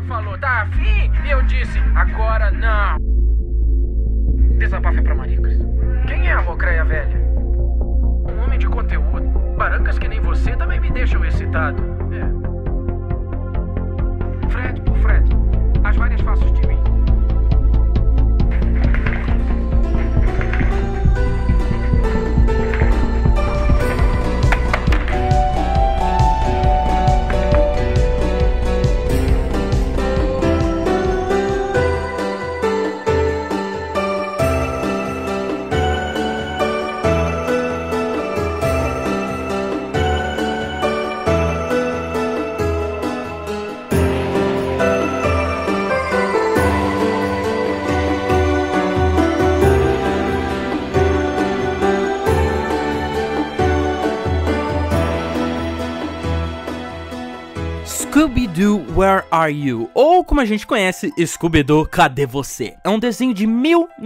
falou, tá afim? E eu disse, agora não. Desabafo é pra maricas. Quem é a Mocreia velha? Um homem de conteúdo. Barancas que nem você também me deixam excitado. Fred por Fred. As várias faces de mim. Scooby-Doo, Where Are You? Ou como a gente conhece, Scooby-Doo, Cadê Você? É um desenho de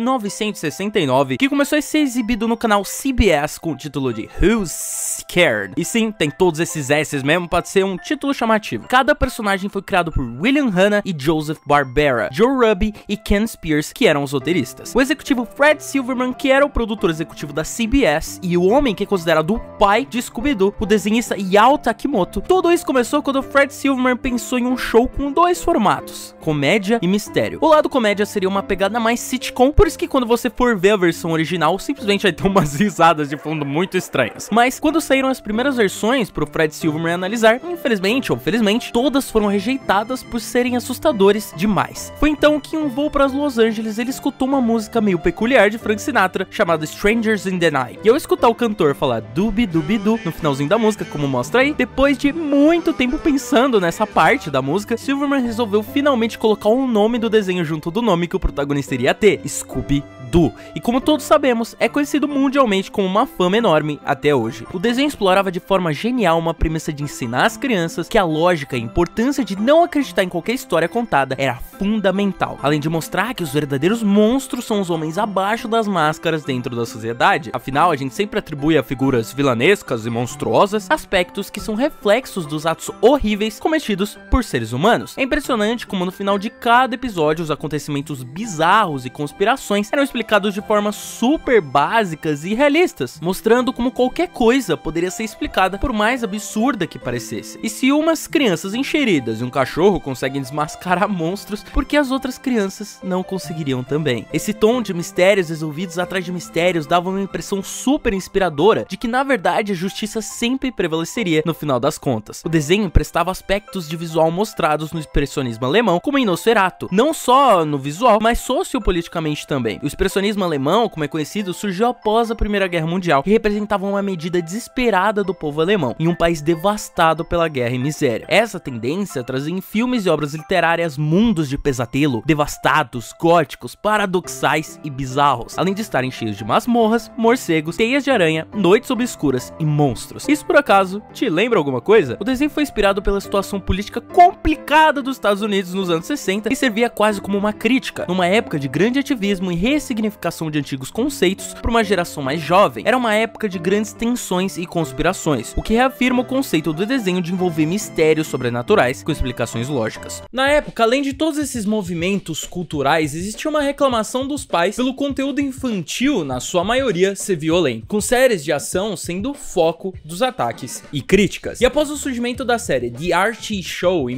1969 que começou a ser exibido no canal CBS com o título de Who's Scared? E sim, tem todos esses S's mesmo para ser um título chamativo. Cada personagem foi criado por William Hanna e Joseph Barbera, Joe Ruby e Ken Spears, que eram os roteiristas. O executivo Fred Silverman, que era o produtor executivo da CBS, e o homem que é considerado o pai de Scooby-Doo, o desenhista Yao Takimoto. Tudo isso começou quando Fred Silverman pensou em um show com dois formatos, comédia e mistério. O lado comédia seria uma pegada mais sitcom, por isso que quando você for ver a versão original, simplesmente vai ter umas risadas de fundo muito estranhas. Mas quando saíram as primeiras versões pro Fred Silverman analisar, infelizmente ou felizmente, todas foram rejeitadas por serem assustadores demais. Foi então que em um voo para Los Angeles ele escutou uma música meio peculiar de Frank Sinatra, chamada Strangers in the Night. E ao escutar o cantor falar dubi-dubi-du no finalzinho da música, como mostra aí, depois de muito tempo pensando nessa parte da música, Silverman resolveu finalmente colocar o nome do desenho junto do nome que o protagonista iria ter, Scooby-Doo. E como todos sabemos, é conhecido mundialmente com uma fama enorme até hoje. O desenho explorava de forma genial uma premissa de ensinar às crianças que a lógica e a importância de não acreditar em qualquer história contada era fundamental, além de mostrar que os verdadeiros monstros são os homens abaixo das máscaras dentro da sociedade. Afinal, a gente sempre atribui a figuras vilanescas e monstruosas aspectos que são reflexos dos atos horríveis cometidos por seres humanos. É impressionante como no final de cada episódio os acontecimentos bizarros e conspirações eram explicados de formas super básicas e realistas, mostrando como qualquer coisa poderia ser explicada por mais absurda que parecesse. E se umas crianças encheridas e um cachorro conseguem desmascarar monstros, por que as outras crianças não conseguiriam também? Esse tom de mistérios resolvidos atrás de mistérios dava uma impressão super inspiradora de que na verdade a justiça sempre prevaleceria no final das contas. O desenho prestava aspectos de visual mostrados no expressionismo alemão, como em Nosferatu, não só no visual, mas sociopoliticamente também. O expressionismo alemão, como é conhecido, surgiu após a Primeira Guerra Mundial e representava uma medida desesperada do povo alemão, em um país devastado pela guerra e miséria. Essa tendência trazia em filmes e obras literárias mundos de pesadelo, devastados, góticos, paradoxais e bizarros, além de estarem cheios de masmorras, morcegos, teias de aranha, noites obscuras e monstros. Isso por acaso te lembra alguma coisa? O desenho foi inspirado pela situação política complicada dos Estados Unidos nos anos 60 e servia quase como uma crítica, numa época de grande ativismo e ressignificação de antigos conceitos para uma geração mais jovem. Era uma época de grandes tensões e conspirações, o que reafirma o conceito do desenho de envolver mistérios sobrenaturais com explicações lógicas. Na época, além de todos esses movimentos culturais, existia uma reclamação dos pais pelo conteúdo infantil, na sua maioria, ser violento, com séries de ação sendo o foco dos ataques e críticas. E após o surgimento da série The Archie Show em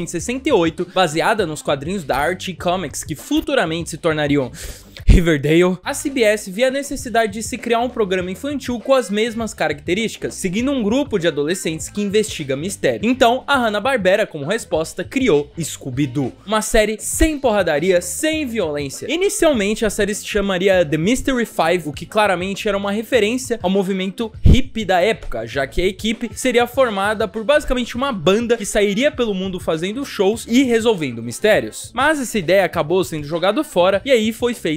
1968, baseada nos quadrinhos da Archie Comics que futuramente se tornariam Riverdale, a CBS via a necessidade de se criar um programa infantil com as mesmas características, seguindo um grupo de adolescentes que investiga mistério. Então, a Hanna-Barbera, como resposta, criou Scooby-Doo, uma série sem porradaria, sem violência. Inicialmente, a série se chamaria The Mystery Five, o que claramente era uma referência ao movimento hippie da época, já que a equipe seria formada por basicamente uma banda que sairia pelo mundo fazendo shows e resolvendo mistérios. Mas essa ideia acabou sendo jogada fora e aí foi feita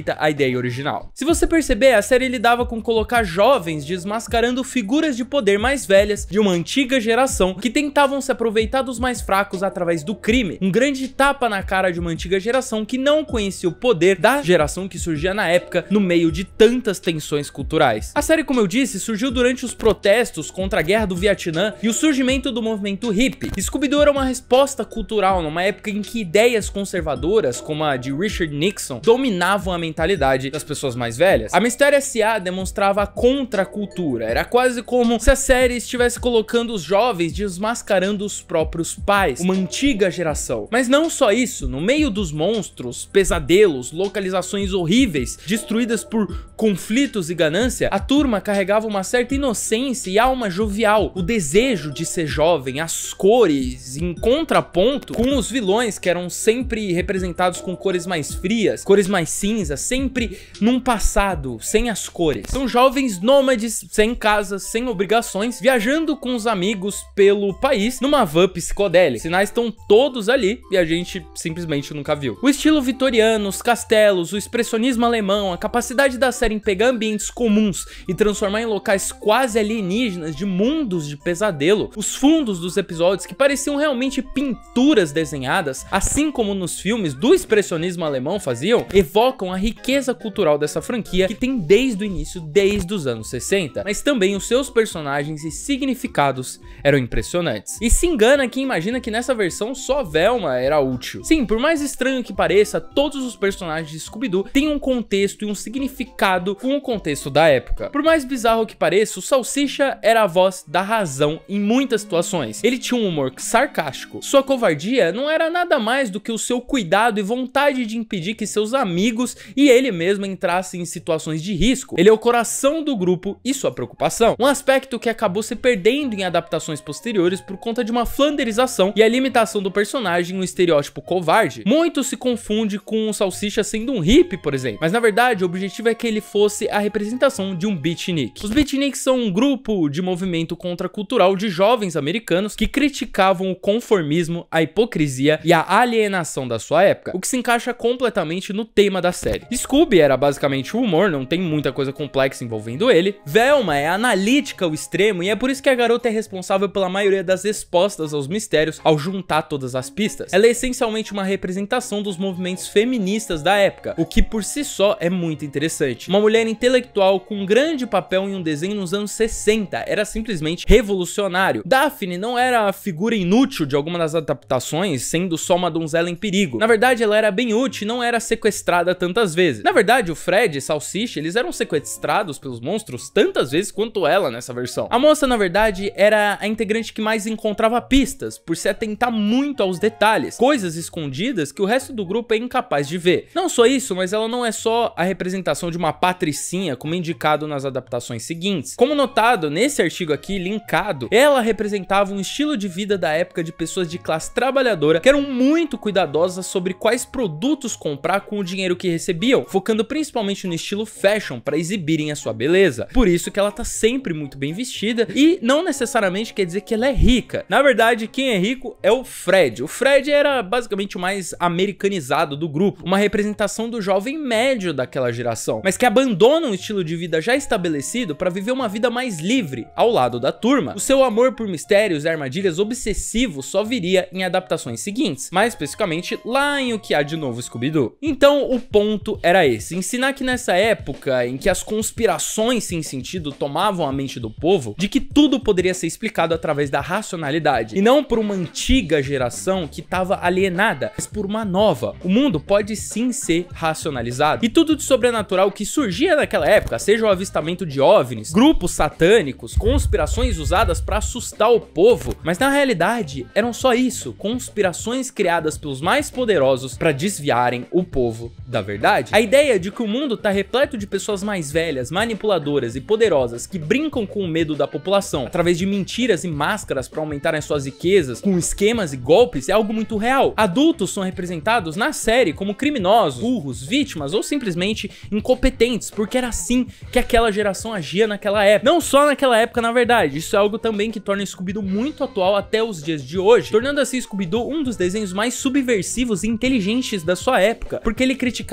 aceita a ideia original. Se você perceber, a série lidava com colocar jovens desmascarando figuras de poder mais velhas de uma antiga geração que tentavam se aproveitar dos mais fracos através do crime. Um grande tapa na cara de uma antiga geração que não conhecia o poder da geração que surgia na época no meio de tantas tensões culturais. A série, como eu disse, surgiu durante os protestos contra a guerra do Vietnã e o surgimento do movimento hippie. Scooby-Doo era uma resposta cultural numa época em que ideias conservadoras, como a de Richard Nixon, dominavam a mentalidade das pessoas mais velhas. A Mistério S.A. demonstrava a contracultura. Era quase como se a série estivesse colocando os jovens desmascarando os próprios pais, uma antiga geração. Mas não só isso, no meio dos monstros, pesadelos, localizações horríveis, destruídas por conflitos e ganância, a turma carregava uma certa inocência e alma jovial, o desejo de ser jovem, as cores em contraponto com os vilões que eram sempre representados com cores mais frias, cores mais cinzas, sempre num passado sem as cores. São jovens nômades, sem casas, sem obrigações, viajando com os amigos pelo país numa van psicodélica. Os sinais estão todos ali e a gente simplesmente nunca viu. O estilo vitoriano, os castelos, o expressionismo alemão, a capacidade da série em pegar ambientes comuns e transformar em locais quase alienígenas de mundos de pesadelo, os fundos dos episódios que pareciam realmente pinturas desenhadas, assim como nos filmes do expressionismo alemão faziam, evocam a riqueza cultural dessa franquia que tem desde o início, desde os anos 60, mas também os seus personagens e significados eram impressionantes. E se engana quem imagina que nessa versão só Velma era útil. Sim, por mais estranho que pareça, todos os personagens de Scooby-Doo têm um contexto e um significado com o contexto da época. Por mais bizarro que pareça, o Salsicha era a voz da razão em muitas situações. Ele tinha um humor sarcástico. Sua covardia não era nada mais do que o seu cuidado e vontade de impedir que seus amigos e ele mesmo entrassem em situações de risco. Ele é o coração do grupo e sua preocupação. Um aspecto que acabou se perdendo em adaptações posteriores por conta de uma flanderização e a limitação do personagem no estereótipo covarde. Muito se confunde com o Salsicha sendo um hippie, por exemplo, mas na verdade o objetivo é que ele fosse a representação de um beatnik. Os beatniks são um grupo de movimento contracultural de jovens americanos que criticavam o conformismo, a hipocrisia e a alienação da sua época, o que se encaixa completamente no tema da série. Scooby era basicamente o humor, não tem muita coisa complexa envolvendo ele. Velma é analítica ao extremo e é por isso que a garota é responsável pela maioria das respostas aos mistérios ao juntar todas as pistas. Ela é essencialmente uma representação dos movimentos feministas da época, o que por si só é muito interessante. Uma mulher intelectual com um grande papel em um desenho nos anos 60 era simplesmente revolucionário. Daphne não era a figura inútil de alguma das adaptações, sendo só uma donzela em perigo. Na verdade, ela era bem útil e não era sequestrada tantas vezes. Na verdade, o Fred e Salsicha, eles eram sequestrados pelos monstros tantas vezes quanto ela nessa versão. A moça, na verdade, era a integrante que mais encontrava pistas, por se atentar muito aos detalhes, coisas escondidas que o resto do grupo é incapaz de ver. Não só isso, mas ela não é só a representação de uma patricinha, como indicado nas adaptações seguintes. Como notado nesse artigo aqui, linkado, ela representava um estilo de vida da época de pessoas de classe trabalhadora que eram muito cuidadosas sobre quais produtos comprar com o dinheiro que recebiam, focando principalmente no estilo fashion para exibirem a sua beleza. Por isso que ela tá sempre muito bem vestida e não necessariamente quer dizer que ela é rica. Na verdade, quem é rico é o Fred. O Fred era basicamente o mais americanizado do grupo, uma representação do jovem médio daquela geração, mas que abandona um estilo de vida já estabelecido para viver uma vida mais livre ao lado da turma. O seu amor por mistérios e armadilhas obsessivos só viria em adaptações seguintes, mais especificamente lá em O Que Há de Novo Scooby-Doo. Então o ponto era esse, ensinar que nessa época em que as conspirações sem sentido tomavam a mente do povo, de que tudo poderia ser explicado através da racionalidade, e não por uma antiga geração que estava alienada, mas por uma nova. O mundo pode sim ser racionalizado. E tudo de sobrenatural que surgia naquela época, seja o avistamento de OVNIs, grupos satânicos, conspirações usadas para assustar o povo, mas na realidade eram só isso, conspirações criadas pelos mais poderosos para desviarem o povo da verdade. A ideia de que o mundo tá repleto de pessoas mais velhas, manipuladoras e poderosas que brincam com o medo da população através de mentiras e máscaras para aumentarem suas riquezas, com esquemas e golpes, é algo muito real. Adultos são representados na série como criminosos, burros, vítimas ou simplesmente incompetentes, porque era assim que aquela geração agia naquela época. Não só naquela época, na verdade, isso é algo também que torna Scooby-Doo muito atual até os dias de hoje, tornando assim Scooby-Doo um dos desenhos mais subversivos e inteligentes da sua época, porque ele criticava basicamente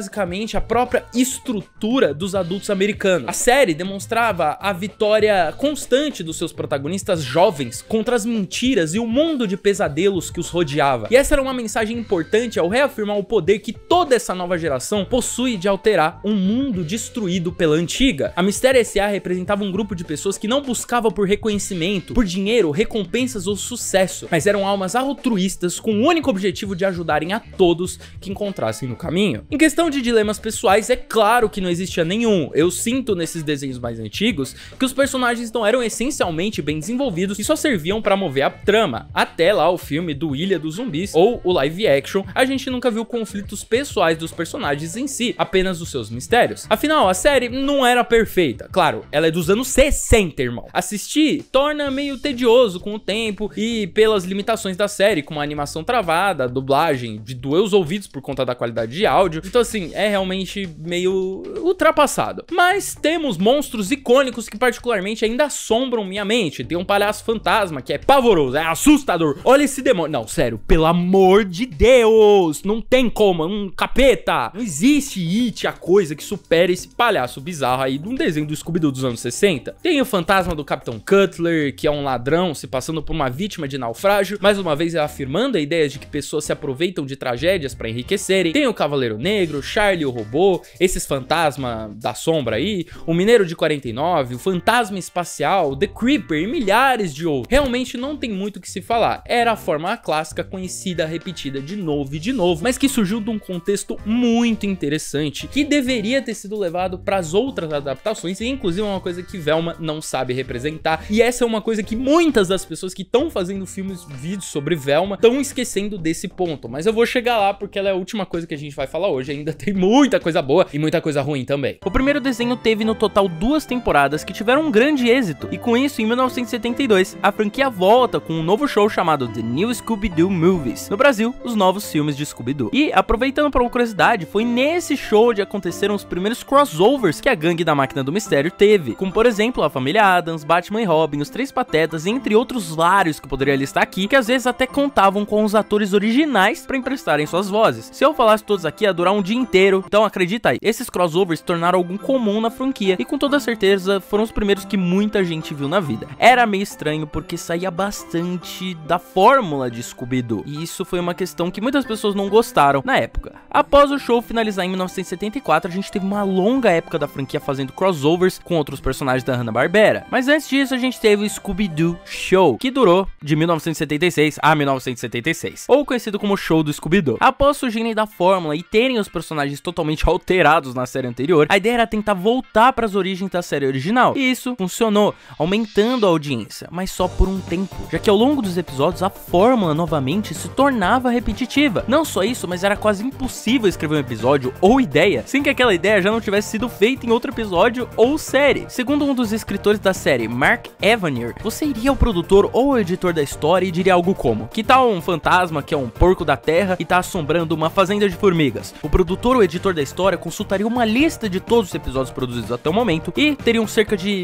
basicamente a própria estrutura dos adultos americanos. A série demonstrava a vitória constante dos seus protagonistas jovens contra as mentiras e o mundo de pesadelos que os rodeava. E essa era uma mensagem importante ao reafirmar o poder que toda essa nova geração possui de alterar um mundo destruído pela antiga. A Mistério S.A. representava um grupo de pessoas que não buscava por reconhecimento, por dinheiro, recompensas ou sucesso, mas eram almas altruístas com o único objetivo de ajudarem a todos que encontrassem no caminho. Em questão de dilemas pessoais, é claro que não existia nenhum. Eu sinto nesses desenhos mais antigos que os personagens não eram essencialmente bem desenvolvidos e só serviam para mover a trama. Até lá o filme do Ilha dos Zumbis ou o live action, a gente nunca viu conflitos pessoais dos personagens em si, apenas os seus mistérios. Afinal, a série não era perfeita. Claro, ela é dos anos 60, irmão. Assistir torna meio tedioso com o tempo e pelas limitações da série, como a animação travada, a dublagem de doer os ouvidos por conta da qualidade de áudio. Então assim, é realmente meio ultrapassado. Mas temos monstros icônicos que particularmente ainda assombram minha mente. Tem um palhaço fantasma que é pavoroso, é assustador. Olha esse demônio. Não, sério, pelo amor de Deus, não tem como, um capeta. Não existe It, a coisa que supera esse palhaço bizarro aí de um desenho do Scooby-Doo dos anos 60. Tem o fantasma do Capitão Cutler, que é um ladrão se passando por uma vítima de naufrágio, mais uma vez afirmando a ideia de que pessoas se aproveitam de tragédias para enriquecerem. Tem o Cavaleiro Negro, Charlie o Robô, esses fantasmas da sombra aí, o Mineiro de 49, o Fantasma Espacial, The Creeper e milhares de outros. Realmente não tem muito o que se falar. Era a forma clássica conhecida, repetida de novo e de novo, mas que surgiu de um contexto muito interessante, que deveria ter sido levado para as outras adaptações, e inclusive é uma coisa que Velma não sabe representar, e essa é uma coisa que muitas das pessoas que estão fazendo vídeos sobre Velma estão esquecendo desse ponto, mas eu vou chegar lá porque ela é a última coisa que a gente vai falar hoje. Ainda tem muita coisa boa e muita coisa ruim também. O primeiro desenho teve no total 2 temporadas que tiveram um grande êxito, e com isso, em 1972, a franquia volta com um novo show chamado The New Scooby-Doo Movies. No Brasil, os novos filmes de Scooby-Doo. E, aproveitando para uma curiosidade, foi nesse show onde aconteceram os primeiros crossovers que a gangue da Máquina do Mistério teve, como por exemplo a família Addams, Batman e Robin, os Três Patetas, entre outros vários que eu poderia listar aqui, que às vezes até contavam com os atores originais para emprestarem suas vozes. Se eu falasse todos aqui, ia durar um dia inteiro, então acredita aí, esses crossovers se tornaram algo comum na franquia, e com toda certeza foram os primeiros que muita gente viu na vida. Era meio estranho porque saía bastante da fórmula de Scooby-Doo, e isso foi uma questão que muitas pessoas não gostaram na época. Após o show finalizar em 1974, a gente teve uma longa época da franquia fazendo crossovers com outros personagens da Hanna-Barbera. Mas antes disso, a gente teve o Scooby-Doo Show, que durou de 1976 a 1976, ou conhecido como Show do Scooby-Doo. Após surgirem da fórmula e terem os personagens totalmente alterados na série anterior, a ideia era tentar voltar para as origens da série original, e isso funcionou, aumentando a audiência, mas só por um tempo, já que ao longo dos episódios a fórmula novamente se tornava repetitiva. Não só isso, mas era quase impossível escrever um episódio ou ideia sem que aquela ideia já não tivesse sido feita em outro episódio ou série. Segundo um dos escritores da série, Mark Evanier, você iria ao produtor ou ao editor da história e diria algo como: que tal um fantasma que é um porco da terra e tá assombrando uma fazenda de formigas? O produtor ou editor da história consultaria uma lista de todos os episódios produzidos até o momento e teriam cerca de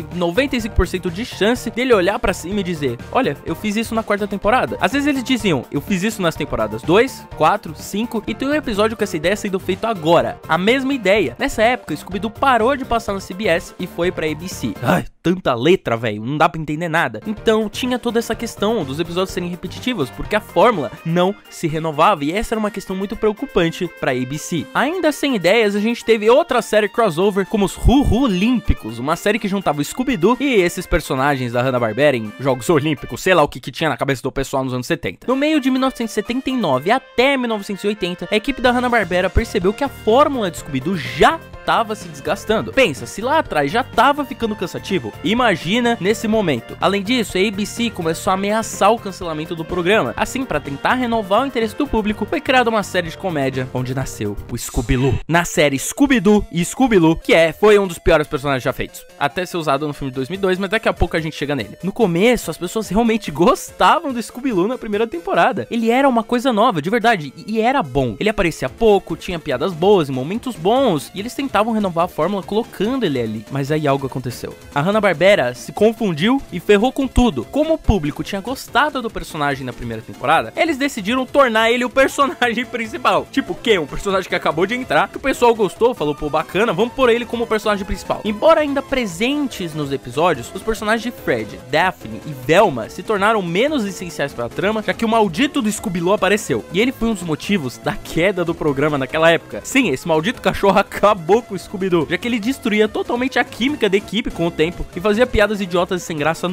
95% de chance dele olhar pra cima e dizer: olha, eu fiz isso na 4ª temporada. Às vezes eles diziam: eu fiz isso nas temporadas 2, 4, 5 e tem um episódio com essa ideia sendo feito agora. A mesma ideia. Nessa época, Scooby-Doo parou de passar na CBS e foi pra ABC. Ai, tanta letra, velho, não dá pra entender nada. Então tinha toda essa questão dos episódios serem repetitivos, porque a fórmula não se renovava, e essa era uma questão muito preocupante pra ABC. Ainda sem ideias, a gente teve outra série crossover como os Ru-Ru Olímpicos, uma série que juntava o Scooby-Doo e esses personagens da Hanna-Barbera em Jogos Olímpicos, sei lá o que tinha na cabeça do pessoal nos anos 70. No meio de 1979 até 1980, a equipe da Hanna-Barbera percebeu que a fórmula de Scooby-Doo já tava se desgastando. Pensa, se lá atrás já tava ficando cansativo, imagina nesse momento. Além disso, a ABC começou a ameaçar o cancelamento do programa. Assim, para tentar renovar o interesse do público, foi criada uma série de comédia onde nasceu o Scooby-Loo. Na série Scooby-Doo e Scooby-Loo, que foi um dos piores personagens já feitos, até ser usado no filme de 2002, mas daqui a pouco a gente chega nele. No começo, as pessoas realmente gostavam do Scooby-Loo na primeira temporada. Ele era uma coisa nova, de verdade, e era bom. Ele aparecia pouco, tinha piadas boas e momentos bons, e eles tentavam tentavam renovar a fórmula colocando ele ali, mas aí algo aconteceu. A Hanna-Barbera se confundiu e ferrou com tudo. Como o público tinha gostado do personagem na primeira temporada, eles decidiram tornar ele o personagem principal. Tipo, que? Um personagem que acabou de entrar, que o pessoal gostou, falou, pô, bacana, vamos pôr ele como personagem principal. Embora ainda presentes nos episódios, os personagens de Fred, Daphne e Velma se tornaram menos essenciais para a trama, já que o maldito do Scooby-Doo apareceu. E ele foi um dos motivos da queda do programa naquela época. Sim, esse maldito cachorro acabou com o Scooby-Doo, já que ele destruía totalmente a química da equipe com o tempo e fazia piadas idiotas e sem graça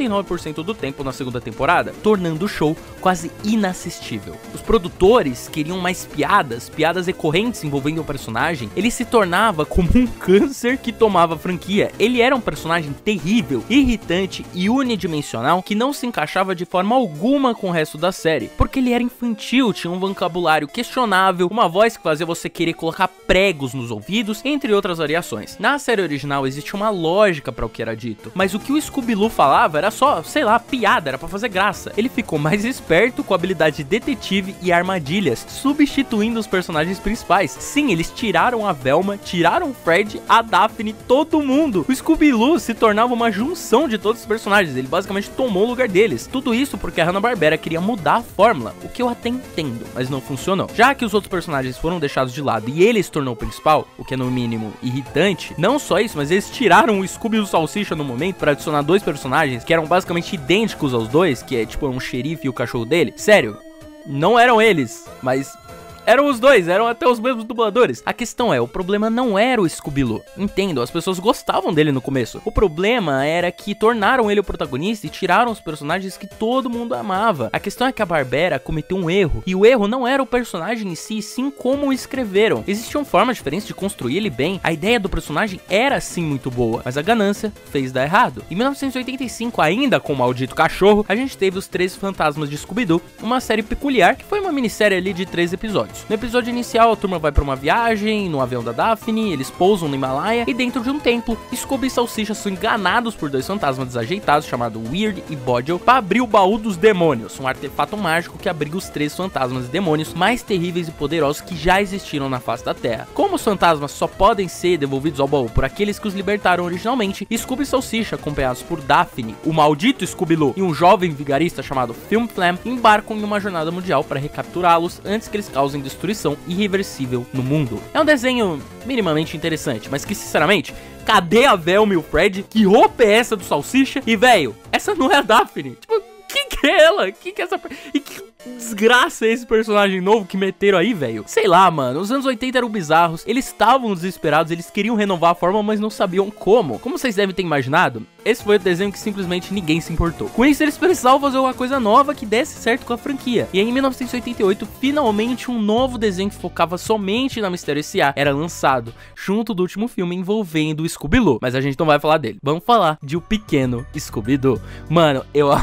99% do tempo na segunda temporada, tornando o show quase inassistível. Os produtores queriam mais piadas recorrentes envolvendo o personagem. Ele se tornava como um câncer que tomava a franquia. Ele era um personagem terrível, irritante e unidimensional que não se encaixava de forma alguma com o resto da série, porque ele era infantil, tinha um vocabulário questionável, uma voz que fazia você querer colocar pregos nos ouvidos, entre outras variações. Na série original existe uma lógica para o que era dito, mas o que o Scooby-Doo falava era só, sei lá, piada, era pra fazer graça. Ele ficou mais esperto com a habilidade de detetive e armadilhas, substituindo os personagens principais. Sim, eles tiraram a Velma, tiraram o Fred, a Daphne, todo mundo. O Scooby-Doo se tornava uma junção de todos os personagens, ele basicamente tomou o lugar deles. Tudo isso porque a Hanna-Barbera queria mudar a fórmula, o que eu até entendo, mas não funcionou. Já que os outros personagens foram deixados de lado e ele se tornou o principal, o que é no mínimo irritante, não só isso, mas eles tiraram o Scooby do Salsicha no momento para adicionar dois personagens que eram basicamente idênticos aos dois, que é tipo um xerife e o cachorro dele. Sério, não eram eles, mas eram os dois, eram até os mesmos dubladores. A questão é, o problema não era o Scooby-Doo. Entendo, as pessoas gostavam dele no começo. O problema era que tornaram ele o protagonista e tiraram os personagens que todo mundo amava. A questão é que a Barbera cometeu um erro. E o erro não era o personagem em si, sim como o escreveram. Existiam formas diferentes de construir ele bem. A ideia do personagem era sim muito boa, mas a ganância fez dar errado. Em 1985, ainda com o maldito cachorro, a gente teve os 13 Fantasmas de Scooby-Doo, uma série peculiar que foi uma minissérie ali de 3 episódios. No episódio inicial, a turma vai pra uma viagem no avião da Daphne, eles pousam no Himalaia e dentro de um templo, Scooby e Salsicha são enganados por dois fantasmas desajeitados chamados Weird e Bodil para abrir o baú dos demônios, um artefato mágico que abriga os 3 fantasmas e demônios mais terríveis e poderosos que já existiram na face da Terra. Como os fantasmas só podem ser devolvidos ao baú por aqueles que os libertaram originalmente, Scooby e Salsicha, acompanhados por Daphne, o maldito Scooby-Doo e um jovem vigarista chamado Film Flam, embarcam em uma jornada mundial para recapturá-los antes que eles causem destruição irreversível no mundo. É um desenho minimamente interessante, mas que sinceramente, cadê a Velma e o Fred? Que roupa é essa do Salsicha? E velho, essa não é a Daphne. Tipo, quem que é ela? Quem que é essa... E que desgraça é esse personagem novo que meteram aí, velho? Sei lá, mano, os anos 80 eram bizarros, eles estavam desesperados, eles queriam renovar a fórmula, mas não sabiam como. Como vocês devem ter imaginado, esse foi o desenho que simplesmente ninguém se importou. Com isso, eles precisavam fazer uma coisa nova que desse certo com a franquia. E aí, em 1988, finalmente um novo desenho que focava somente na Mistério S.A. era lançado, junto do último filme envolvendo o Scooby-Doo. Mas a gente não vai falar dele. Vamos falar de O Pequeno Scooby-Doo. Mano, eu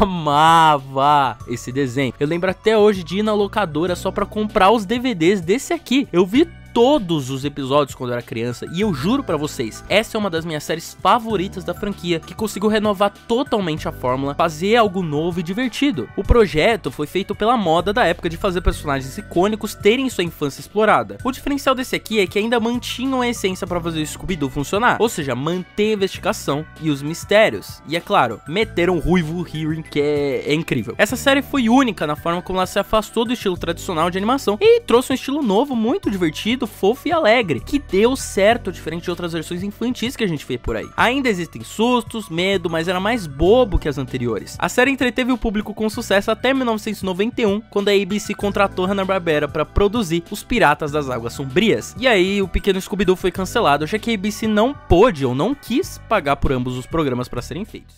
amava esse desenho. Eu lembro até hoje de ir na locadora só pra comprar os DVDs desse aqui. Eu vi todos os episódios quando eu era criança e eu juro pra vocês, essa é uma das minhas séries favoritas da franquia, que conseguiu renovar totalmente a fórmula, fazer algo novo e divertido. O projeto foi feito pela moda da época de fazer personagens icônicos terem sua infância explorada. O diferencial desse aqui é que ainda mantinham a essência pra fazer o Scooby-Doo funcionar, ou seja, manter a investigação e os mistérios. E é claro, meteram o Ruivo Hearing, que é incrível. Essa série foi única na forma como ela se afastou do estilo tradicional de animação e trouxe um estilo novo, muito divertido, fofo e alegre, que deu certo, diferente de outras versões infantis que a gente vê por aí. Ainda existem sustos, medo, mas era mais bobo que as anteriores. A série entreteve o público com sucesso até 1991, quando a ABC contratou Hanna-Barbera para produzir Os Piratas das Águas Sombrias. E aí o Pequeno Scooby-Doo foi cancelado, já que a ABC não pôde ou não quis pagar por ambos os programas para serem feitos.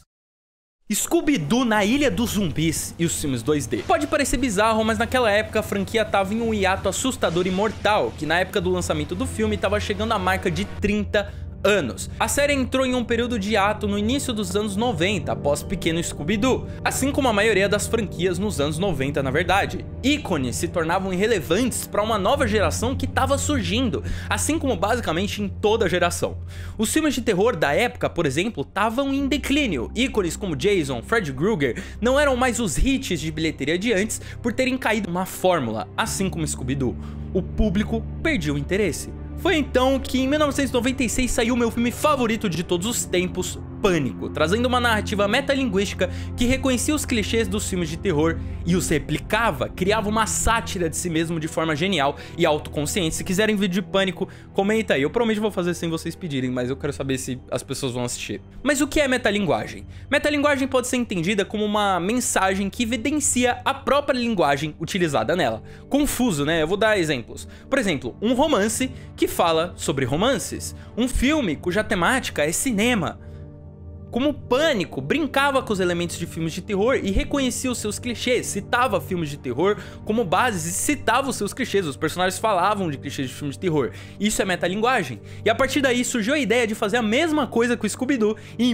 Scooby-Doo na Ilha dos Zumbis e os filmes 2D. Pode parecer bizarro, mas naquela época a franquia tava em um hiato assustador e mortal, que na época do lançamento do filme tava chegando à marca de 30 anos. A série entrou em um período de hiato no início dos anos 90, após Pequeno Scooby-Doo, assim como a maioria das franquias nos anos 90, na verdade. Ícones se tornavam irrelevantes para uma nova geração que estava surgindo, assim como basicamente em toda geração. Os filmes de terror da época, por exemplo, estavam em declínio. Ícones como Jason, Freddy Krueger não eram mais os hits de bilheteria de antes por terem caído uma fórmula, assim como Scooby-Doo. O público perdia o interesse. Foi então que em 1996 saiu o meu filme favorito de todos os tempos, Pânico, trazendo uma narrativa metalinguística que reconhecia os clichês dos filmes de terror e os replicava, criava uma sátira de si mesmo de forma genial e autoconsciente. Se quiserem vídeo de Pânico, comenta aí, eu provavelmente vou fazer sem vocês pedirem, mas eu quero saber se as pessoas vão assistir. Mas o que é metalinguagem? Metalinguagem pode ser entendida como uma mensagem que evidencia a própria linguagem utilizada nela. Confuso, né? Eu vou dar exemplos. Por exemplo, um romance que fala sobre romances, um filme cuja temática é cinema. Como Pânico brincava com os elementos de filmes de terror e reconhecia os seus clichês, citava filmes de terror como bases e citava os seus clichês, os personagens falavam de clichês de filmes de terror. Isso é metalinguagem. E a partir daí surgiu a ideia de fazer a mesma coisa com o Scooby-Doo em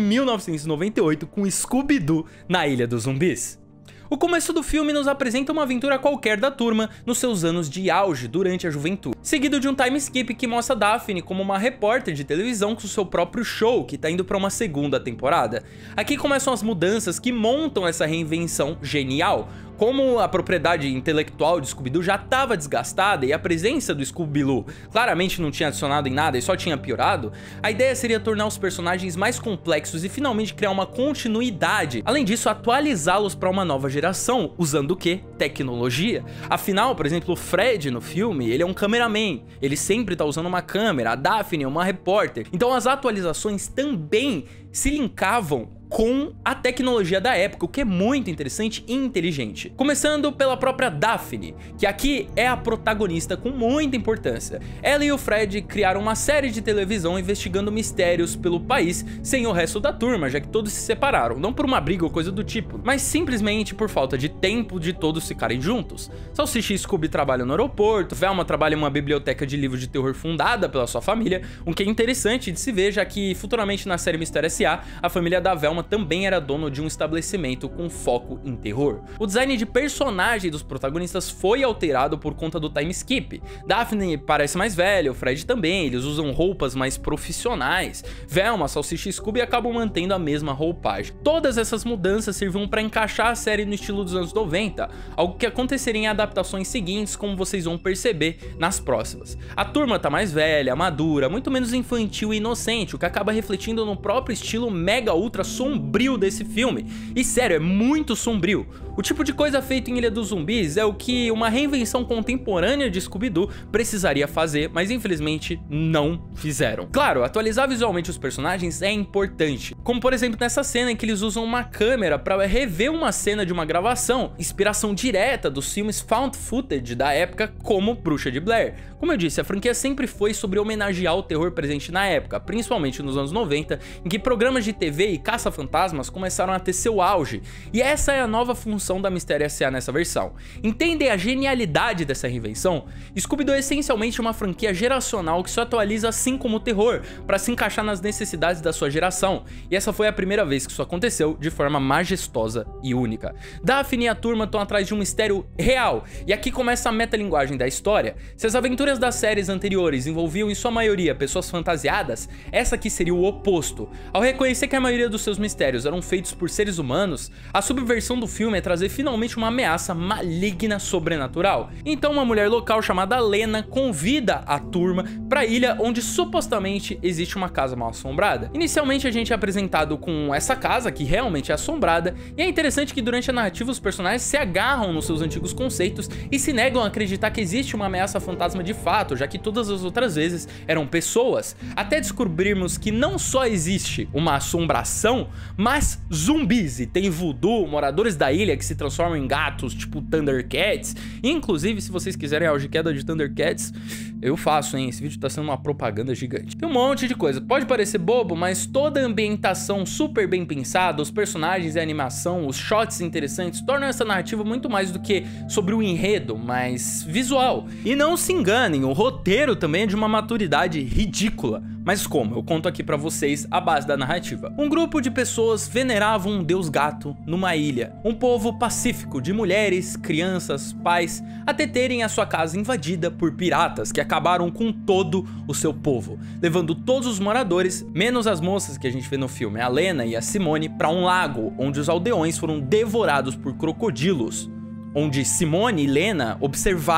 1998 com Scooby-Doo na Ilha dos Zumbis. O começo do filme nos apresenta uma aventura qualquer da turma nos seus anos de auge durante a juventude, seguido de um time skip que mostra Daphne como uma repórter de televisão com seu próprio show, que tá indo pra uma segunda temporada. Aqui começam as mudanças que montam essa reinvenção genial. Como a propriedade intelectual de Scooby-Doo já estava desgastada e a presença do Scooby-Doo claramente não tinha adicionado em nada e só tinha piorado, a ideia seria tornar os personagens mais complexos e finalmente criar uma continuidade. Além disso, atualizá-los para uma nova geração, usando o quê? Tecnologia. Afinal, por exemplo, o Fred no filme, ele é um cameraman, ele sempre tá usando uma câmera, a Daphne é uma repórter. Então as atualizações também se linkavam com a tecnologia da época, o que é muito interessante e inteligente. Começando pela própria Daphne, que aqui é a protagonista com muita importância. Ela e o Fred criaram uma série de televisão investigando mistérios pelo país sem o resto da turma, já que todos se separaram, não por uma briga ou coisa do tipo, mas simplesmente por falta de tempo de todos ficarem juntos. Salsicha e Scooby trabalham no aeroporto, Velma trabalha em uma biblioteca de livros de terror fundada pela sua família, o que é interessante de se ver, já que futuramente na série Mistério S.A., a família da Velma também era dono de um estabelecimento com foco em terror. O design de personagem dos protagonistas foi alterado por conta do time skip. Daphne parece mais velha, o Fred também, eles usam roupas mais profissionais. Velma, Salsicha e Scooby acabam mantendo a mesma roupagem. Todas essas mudanças serviam para encaixar a série no estilo dos anos 90, algo que aconteceria em adaptações seguintes, como vocês vão perceber nas próximas. A turma tá mais velha, madura, muito menos infantil e inocente, o que acaba refletindo no próprio estilo mega ultra sombrio desse filme. E sério, é muito sombrio. O tipo de coisa feito em Ilha dos Zumbis é o que uma reinvenção contemporânea de Scooby-Doo precisaria fazer, mas infelizmente não fizeram. Claro, atualizar visualmente os personagens é importante, como por exemplo nessa cena em que eles usam uma câmera para rever uma cena de uma gravação, inspiração direta dos filmes found footage da época, como Bruxa de Blair. Como eu disse, a franquia sempre foi sobre homenagear o terror presente na época, principalmente nos anos 90, em que programas de TV e caça-fantasmas começaram a ter seu auge, e essa é a nova função da Mistério S.A. nessa versão. Entendem a genialidade dessa reinvenção? Scooby-Doo é essencialmente uma franquia geracional que se atualiza assim como o terror, para se encaixar nas necessidades da sua geração, e essa foi a primeira vez que isso aconteceu de forma majestosa e única. Daphne e a turma estão atrás de um mistério real, e aqui começa a metalinguagem da história. Se as aventuras das séries anteriores envolviam em sua maioria pessoas fantasiadas, essa aqui seria o oposto. Ao reconhecer que a maioria dos seus mistérios eram feitos por seres humanos, a subversão do filme é trazer finalmente uma ameaça maligna sobrenatural. Então uma mulher local chamada Lena convida a turma para a ilha onde supostamente existe uma casa mal assombrada. Inicialmente a gente é apresentado com essa casa que realmente é assombrada, e é interessante que durante a narrativa os personagens se agarram nos seus antigos conceitos e se negam a acreditar que existe uma ameaça fantasma de fato, já que todas as outras vezes eram pessoas, até descobrirmos que não só existe uma assombração, mas zumbis, e tem voodoo, moradores da ilha que se transformam em gatos, tipo Thundercats. Inclusive, se vocês quiserem a queda de Thundercats, eu faço, hein? Esse vídeo tá sendo uma propaganda gigante. Tem um monte de coisa. Pode parecer bobo, mas toda a ambientação super bem pensada, os personagens e a animação, os shots interessantes, tornam essa narrativa muito mais do que sobre o enredo, mas visual. E não se enganem, o roteiro também é de uma maturidade ridícula. Mas como? Eu conto aqui pra vocês a base da narrativa. Um grupo de pessoas venerava um deus gato numa ilha. Um povo pacífico de mulheres, crianças, pais, até terem a sua casa invadida por piratas que acabaram com todo o seu povo, levando todos os moradores, menos as moças que a gente vê no filme, a Lena e a Simone, para um lago onde os aldeões foram devorados por crocodilos, onde Simone e Lena observaram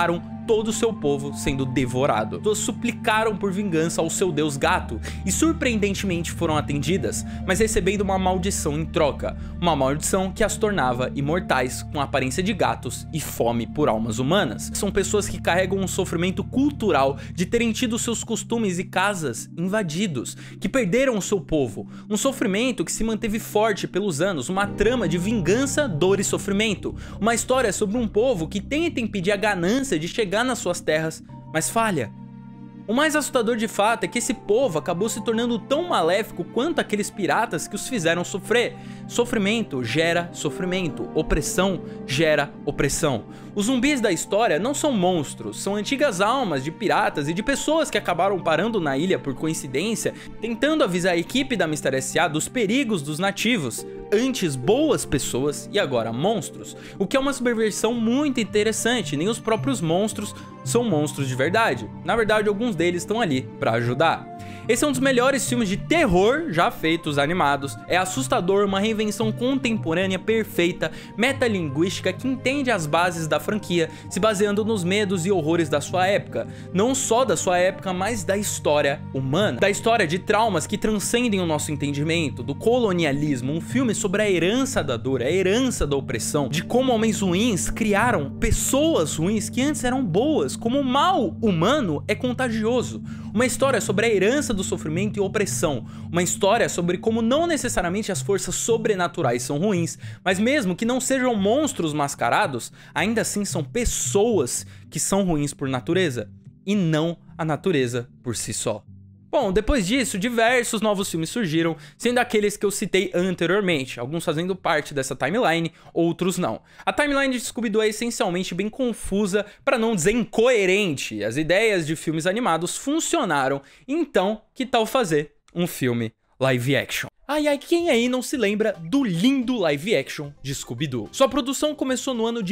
todo o seu povo sendo devorado. Todos suplicaram por vingança ao seu deus gato e surpreendentemente foram atendidas, mas recebendo uma maldição em troca, uma maldição que as tornava imortais com a aparência de gatos e fome por almas humanas. São pessoas que carregam um sofrimento cultural de terem tido seus costumes e casas invadidos, que perderam o seu povo, um sofrimento que se manteve forte pelos anos, uma trama de vingança, dor e sofrimento, uma história sobre um povo que tenta impedir a ganância de chegar nas suas terras, mas falha. O mais assustador de fato é que esse povo acabou se tornando tão maléfico quanto aqueles piratas que os fizeram sofrer. Sofrimento gera sofrimento, opressão gera opressão. Os zumbis da história não são monstros, são antigas almas de piratas e de pessoas que acabaram parando na ilha por coincidência, tentando avisar a equipe da Mistério S.A. dos perigos dos nativos. Antes boas pessoas e agora monstros, o que é uma subversão muito interessante. Nem os próprios monstros são monstros de verdade, na verdade alguns deles estão ali para ajudar. Esse é um dos melhores filmes de terror já feitos animados, é assustador, uma reinvenção contemporânea perfeita, metalinguística que entende as bases da franquia, se baseando nos medos e horrores da sua época, não só da sua época, mas da história humana, da história de traumas que transcendem o nosso entendimento, do colonialismo, um filme sobre a herança da dor, a herança da opressão, de como homens ruins criaram pessoas ruins que antes eram boas, como o mal humano é contagioso, uma história sobre a herança do sofrimento e opressão, uma história sobre como não necessariamente as forças sobrenaturais são ruins, mas mesmo que não sejam monstros mascarados, ainda assim são pessoas que são ruins por natureza, e não a natureza por si só. Bom, depois disso, diversos novos filmes surgiram, sendo aqueles que eu citei anteriormente, alguns fazendo parte dessa timeline, outros não. A timeline de Scooby-Doo é essencialmente bem confusa, para não dizer incoerente. As ideias de filmes animados funcionaram, então que tal fazer um filme live action? Ai, quem aí não se lembra do lindo live action de Scooby-Doo? Sua produção começou no ano de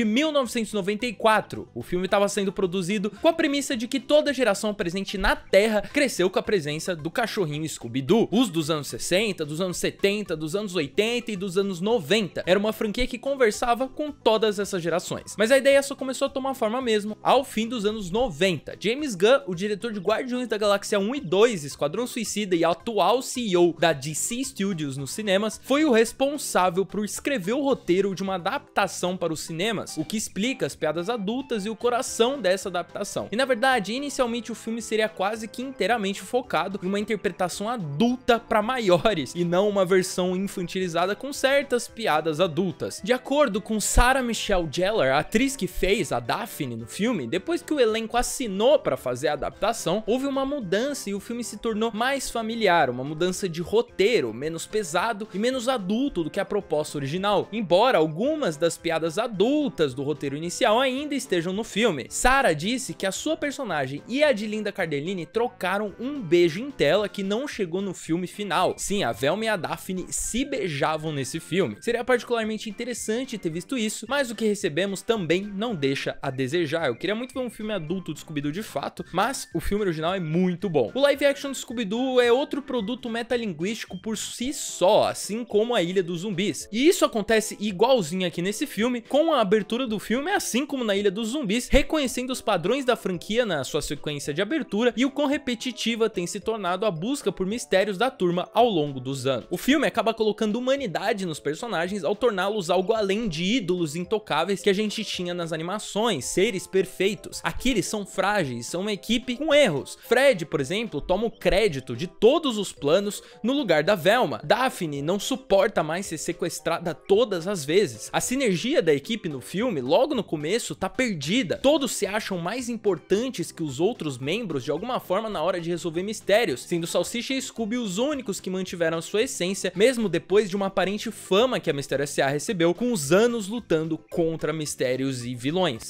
1994. O filme estava sendo produzido com a premissa de que toda geração presente na Terra cresceu com a presença do cachorrinho Scooby-Doo. Os dos anos 60, dos anos 70, dos anos 80 e dos anos 90. Era uma franquia que conversava com todas essas gerações. Mas a ideia só começou a tomar forma mesmo ao fim dos anos 90. James Gunn, o diretor de Guardiões da Galáxia 1 e 2, Esquadrão Suicida e atual CEO da DC Studios nos cinemas, foi o responsável por escrever o roteiro de uma adaptação para os cinemas, o que explica as piadas adultas e o coração dessa adaptação. E na verdade, inicialmente o filme seria quase que inteiramente focado em uma interpretação adulta para maiores, e não uma versão infantilizada com certas piadas adultas. De acordo com Sarah Michelle Gellar, a atriz que fez a Daphne no filme, depois que o elenco assinou para fazer a adaptação, houve uma mudança e o filme se tornou mais familiar, uma mudança de roteiro, menos pesado e menos adulto do que a proposta original, embora algumas das piadas adultas do roteiro inicial ainda estejam no filme. Sarah disse que a sua personagem e a de Linda Cardellini trocaram um beijo em tela que não chegou no filme final. Sim, a Velma e a Daphne se beijavam nesse filme. Seria particularmente interessante ter visto isso, mas o que recebemos também não deixa a desejar. Eu queria muito ver um filme adulto de Scooby-Doo de fato, mas o filme original é muito bom. O live action de Scooby-Doo é outro produto metalinguístico por si só, assim como a Ilha dos Zumbis. E isso acontece igualzinho aqui nesse filme, com a abertura do filme, assim como na Ilha dos Zumbis, reconhecendo os padrões da franquia na sua sequência de abertura e o quão repetitiva tem se tornado a busca por mistérios da turma ao longo dos anos. O filme acaba colocando humanidade nos personagens ao torná-los algo além de ídolos intocáveis que a gente tinha nas animações, seres perfeitos. Aqui eles são frágeis, são uma equipe com erros. Fred, por exemplo, toma o crédito de todos os planos no lugar da Velma. Daphne não suporta mais ser sequestrada todas as vezes. A sinergia da equipe no filme, logo no começo, tá perdida. Todos se acham mais importantes que os outros membros de alguma forma na hora de resolver mistérios, sendo Salsicha e Scooby os únicos que mantiveram sua essência, mesmo depois de uma aparente fama que a Mistério S.A. recebeu com os anos lutando contra mistérios e vilões.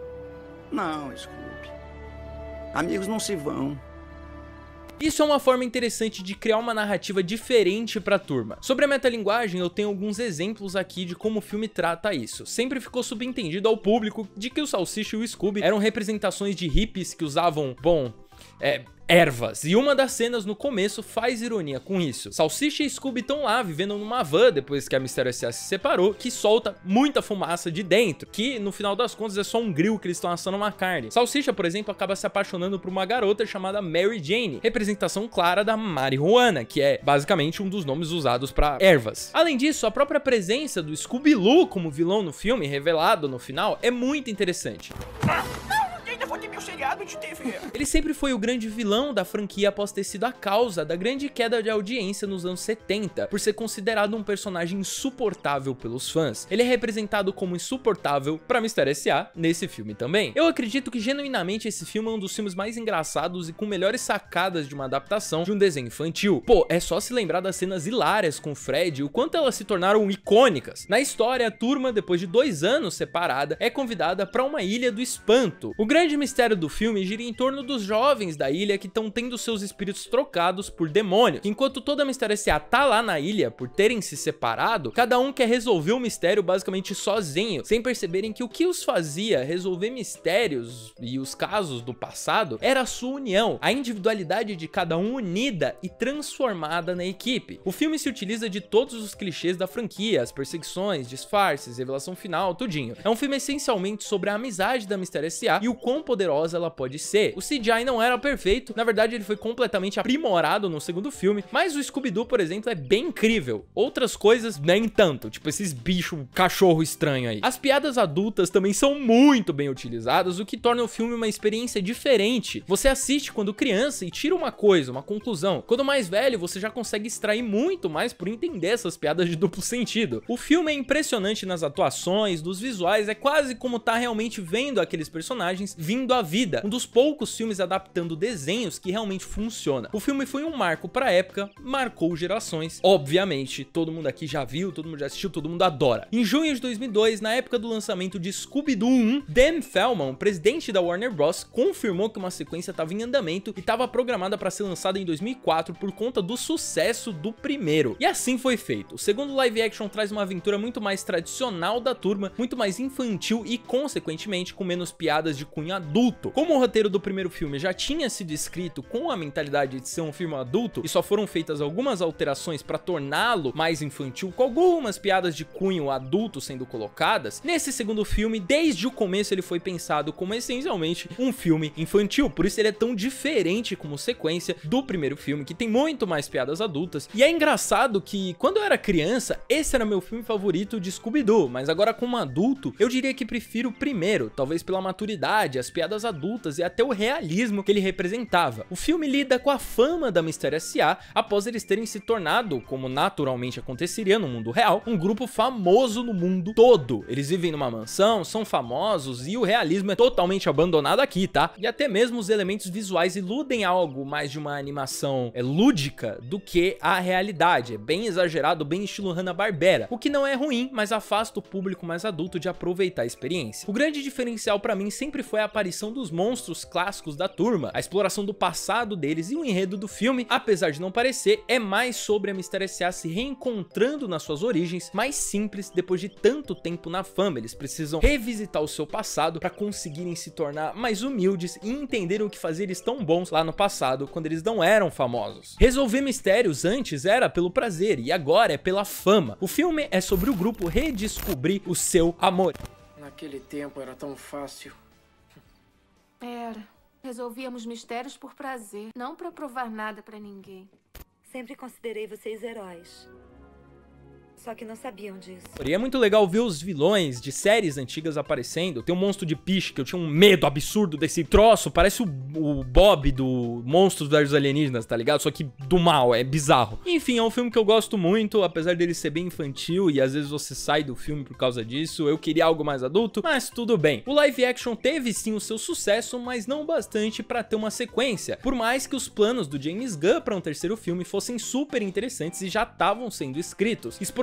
Não, Scooby. Amigos não se vão. Isso é uma forma interessante de criar uma narrativa diferente pra turma. Sobre a metalinguagem, eu tenho alguns exemplos aqui de como o filme trata isso. Sempre ficou subentendido ao público de que o Salsicha e o Scooby eram representações de hippies que usavam, bom, ervas, e uma das cenas no começo faz ironia com isso. Salsicha e Scooby estão lá vivendo numa van depois que a Mistério S.A. se separou, que solta muita fumaça de dentro, que no final das contas é só um grill que eles estão assando uma carne. Salsicha, por exemplo, acaba se apaixonando por uma garota chamada Mary Jane, representação clara da marihuana, que é basicamente um dos nomes usados para ervas. Além disso, a própria presença do Scooby-Loo como vilão no filme, revelado no final, é muito interessante. Ele sempre foi o grande vilão da franquia após ter sido a causa da grande queda de audiência nos anos 70, por ser considerado um personagem insuportável pelos fãs. Ele é representado como insuportável pra Mistério S.A. nesse filme também. Eu acredito que genuinamente esse filme é um dos filmes mais engraçados e com melhores sacadas de uma adaptação de um desenho infantil. Pô, é só se lembrar das cenas hilárias com o Fred e o quanto elas se tornaram icônicas. Na história, a turma, depois de 2 anos separada, é convidada pra uma ilha do espanto. O grande mistério do filme gira em torno dos jovens da ilha que estão tendo seus espíritos trocados por demônios. Enquanto toda a Mistério S.A. tá lá na ilha por terem se separado, cada um quer resolver o mistério basicamente sozinho, sem perceberem que o que os fazia resolver mistérios e os casos do passado era a sua união, a individualidade de cada um unida e transformada na equipe. O filme se utiliza de todos os clichês da franquia, as perseguições, disfarces, revelação final, tudinho. É um filme essencialmente sobre a amizade da Mistério S.A. e o quão poderosa ela pode ser. O CGI não era perfeito, na verdade ele foi completamente aprimorado no segundo filme, mas o Scooby-Doo, por exemplo, é bem incrível. Outras coisas nem tanto, tipo esses bichos cachorro estranho aí. As piadas adultas também são muito bem utilizadas, o que torna o filme uma experiência diferente. Você assiste quando criança e tira uma coisa, uma conclusão. Quando mais velho, você já consegue extrair muito mais por entender essas piadas de duplo sentido. O filme é impressionante nas atuações, nos visuais, é quase como tá realmente vendo aqueles personagens vindo à vida. Um dos poucos filmes adaptando desenhos que realmente funciona. O filme foi um marco pra época, marcou gerações. Obviamente, todo mundo aqui já viu, todo mundo já assistiu, todo mundo adora. Em junho de 2002, na época do lançamento de Scooby-Doo 1, Dan Feldman, presidente da Warner Bros., confirmou que uma sequência estava em andamento e estava programada para ser lançada em 2004 por conta do sucesso do primeiro. E assim foi feito. O segundo live action traz uma aventura muito mais tradicional da turma, muito mais infantil e, consequentemente, com menos piadas de cunho adulto. Como o roteiro do primeiro filme já tinha sido escrito com a mentalidade de ser um filme adulto e só foram feitas algumas alterações para torná-lo mais infantil, com algumas piadas de cunho adulto sendo colocadas, nesse segundo filme, desde o começo ele foi pensado como essencialmente um filme infantil, por isso ele é tão diferente como sequência do primeiro filme, que tem muito mais piadas adultas. E é engraçado que quando eu era criança, esse era meu filme favorito de Scooby-Doo, mas agora como adulto, eu diria que prefiro o primeiro, talvez pela maturidade, as piadas adultas e até o realismo que ele representava. O filme lida com a fama da Mistério S.A. após eles terem se tornado, como naturalmente aconteceria no mundo real, um grupo famoso no mundo todo. Eles vivem numa mansão, são famosos e o realismo é totalmente abandonado aqui, tá? E até mesmo os elementos visuais iludem algo mais de uma animação lúdica do que a realidade. É bem exagerado, bem estilo Hanna-Barbera, o que não é ruim, mas afasta o público mais adulto de aproveitar a experiência. O grande diferencial pra mim sempre foi a aparição dos monstros clássicos da turma, a exploração do passado deles e o enredo do filme, apesar de não parecer, é mais sobre a Mistério S.A. se reencontrando nas suas origens, mais simples depois de tanto tempo na fama. Eles precisam revisitar o seu passado para conseguirem se tornar mais humildes e entenderem o que fazia eles tão bons lá no passado, quando eles não eram famosos. Resolver mistérios antes era pelo prazer e agora é pela fama. O filme é sobre o grupo redescobrir o seu amor. Naquele tempo era tão fácil. Era. Resolvíamos mistérios por prazer, não pra provar nada pra ninguém. Sempre considerei vocês heróis. Só que não sabiam disso. E é muito legal ver os vilões de séries antigas aparecendo. Tem um monstro de piche que eu tinha um medo absurdo desse troço. Parece o Bob do Monstros vs Alienígenas, tá ligado? Só que do mal, é bizarro. Enfim, é um filme que eu gosto muito, apesar dele ser bem infantil e às vezes você sai do filme por causa disso. Eu queria algo mais adulto, mas tudo bem. O live action teve sim o seu sucesso, mas não bastante pra ter uma sequência. Por mais que os planos do James Gunn pra um terceiro filme fossem super interessantes e já estavam sendo escritos. Explorar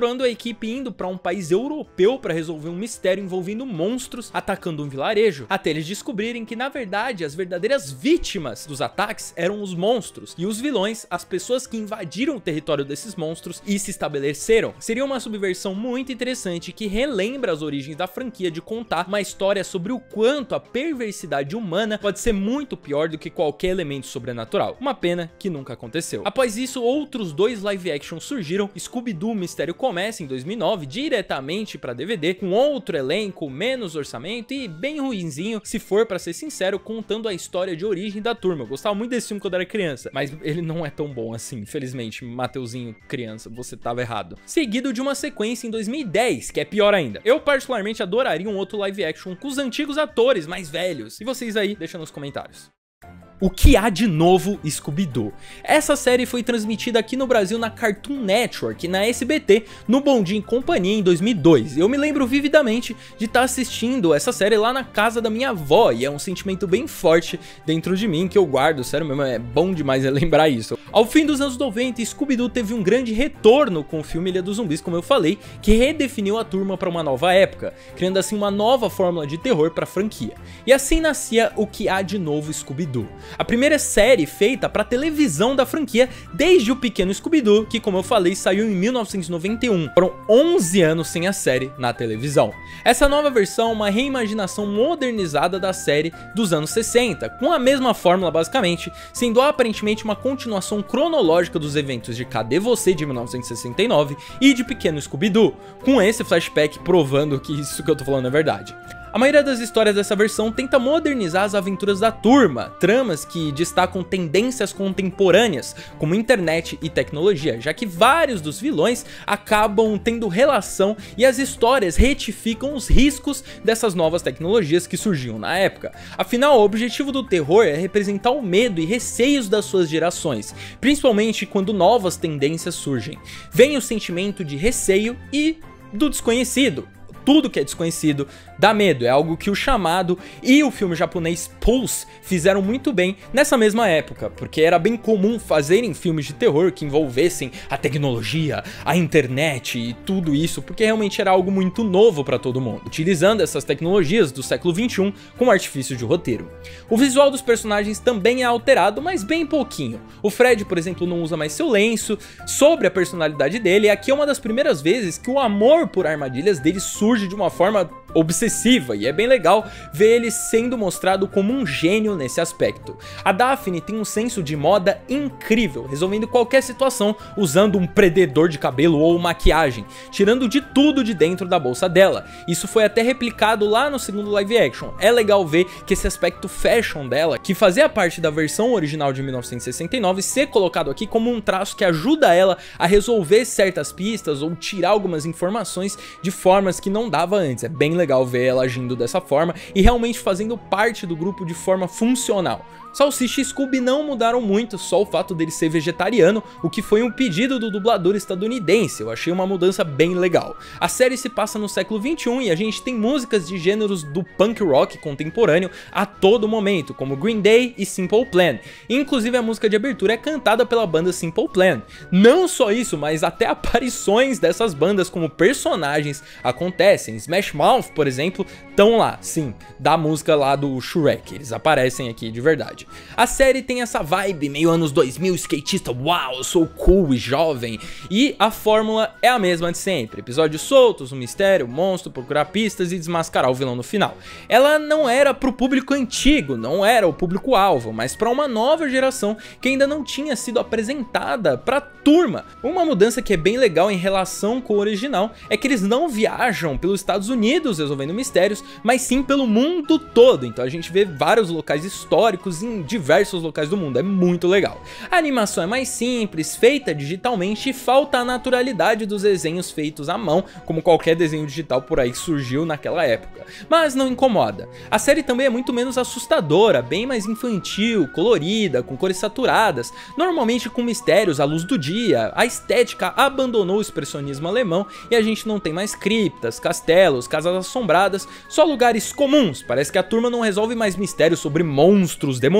mostrando a equipe indo para um país europeu para resolver um mistério envolvendo monstros atacando um vilarejo, até eles descobrirem que na verdade as verdadeiras vítimas dos ataques eram os monstros e os vilões, as pessoas que invadiram o território desses monstros e se estabeleceram. Seria uma subversão muito interessante que relembra as origens da franquia de contar uma história sobre o quanto a perversidade humana pode ser muito pior do que qualquer elemento sobrenatural. Uma pena que nunca aconteceu. Após isso, outros dois live action surgiram. Scooby-Doo Mistério começa em 2009 diretamente para DVD, com outro elenco, menos orçamento e bem ruinzinho, se for para ser sincero, contando a história de origem da turma. Eu gostava muito desse filme quando era criança, mas ele não é tão bom assim, infelizmente. Mateuzinho, criança, você tava errado. Seguido de uma sequência em 2010, que é pior ainda. Eu particularmente adoraria um outro live action com os antigos atores mais velhos. E vocês aí, deixa nos comentários. O que há de novo Scooby-Doo? Essa série foi transmitida aqui no Brasil na Cartoon Network e na SBT, no Bom Dia e Companhia em 2002. Eu me lembro vividamente de estar assistindo essa série lá na casa da minha avó, e é um sentimento bem forte dentro de mim que eu guardo, sério mesmo, é bom demais lembrar isso. Ao fim dos anos 90, Scooby-Doo teve um grande retorno com o filme Ilha dos Zumbis, como eu falei, que redefiniu a turma para uma nova época, criando assim uma nova fórmula de terror para a franquia. E assim nascia O que há de novo Scooby-Doo, a primeira série feita para televisão da franquia desde o pequeno Scooby-Doo, que como eu falei saiu em 1991. Foram 11 anos sem a série na televisão. Essa nova versão é uma reimaginação modernizada da série dos anos 60, com a mesma fórmula basicamente, sendo aparentemente uma continuação cronológica dos eventos de Cadê Você de 1969 e de Pequeno Scooby-Doo, com esse flashback provando que isso que eu tô falando é verdade. A maioria das histórias dessa versão tenta modernizar as aventuras da turma, tramas que destacam tendências contemporâneas, como internet e tecnologia, já que vários dos vilões acabam tendo relação e as histórias retificam os riscos dessas novas tecnologias que surgiam na época. Afinal, o objetivo do terror é representar o medo e receios das suas gerações, principalmente quando novas tendências surgem. Vem o sentimento de receio e do desconhecido. Tudo que é desconhecido dá medo, é algo que o Chamado e o filme japonês Pulse fizeram muito bem nessa mesma época, porque era bem comum fazerem filmes de terror que envolvessem a tecnologia, a internet e tudo isso, porque realmente era algo muito novo para todo mundo, utilizando essas tecnologias do século XXI com artifício de roteiro. O visual dos personagens também é alterado, mas bem pouquinho. O Fred, por exemplo, não usa mais seu lenço. Sobre a personalidade dele, aqui é uma das primeiras vezes que o amor por armadilhas dele surge de uma forma obsessiva, e é bem legal ver ele sendo mostrado como um gênio nesse aspecto. A Daphne tem um senso de moda incrível, resolvendo qualquer situação usando um prendedor de cabelo ou maquiagem, tirando de tudo de dentro da bolsa dela. Isso foi até replicado lá no segundo live action. É legal ver que esse aspecto fashion dela, que fazia parte da versão original de 1969, ser colocado aqui como um traço que ajuda ela a resolver certas pistas ou tirar algumas informações de formas que não dava antes. É bem legal ver ela agindo dessa forma e realmente fazendo parte do grupo de forma funcional. Salsicha e Scooby não mudaram muito, só o fato dele ser vegetariano, o que foi um pedido do dublador estadunidense. Eu achei uma mudança bem legal. A série se passa no século XXI e a gente tem músicas de gêneros do punk rock contemporâneo a todo momento, como Green Day e Simple Plan. Inclusive a música de abertura é cantada pela banda Simple Plan. Não só isso, mas até aparições dessas bandas como personagens acontecem. Smash Mouth, por exemplo, estão lá, sim, da música lá do Shrek. Eles aparecem aqui de verdade. A série tem essa vibe meio anos 2000, skatista, uau, eu sou cool e jovem, e a fórmula é a mesma de sempre, episódios soltos, um mistério, um monstro, procurar pistas e desmascarar o vilão no final. Ela não era pro público antigo, não era o público-alvo, mas para uma nova geração que ainda não tinha sido apresentada pra turma. Uma mudança que é bem legal em relação com o original é que eles não viajam pelos Estados Unidos resolvendo mistérios, mas sim pelo mundo todo, então a gente vê vários locais históricos em diversos locais do mundo, é muito legal. A animação é mais simples, feita digitalmente, e falta a naturalidade dos desenhos feitos à mão, como qualquer desenho digital por aí que surgiu naquela época, mas não incomoda. A série também é muito menos assustadora, bem mais infantil, colorida, com cores saturadas, normalmente com mistérios à luz do dia. A estética abandonou o expressionismo alemão e a gente não tem mais criptas, castelos, casas assombradas, só lugares comuns. Parece que a turma não resolve mais mistérios sobre monstros demoníacos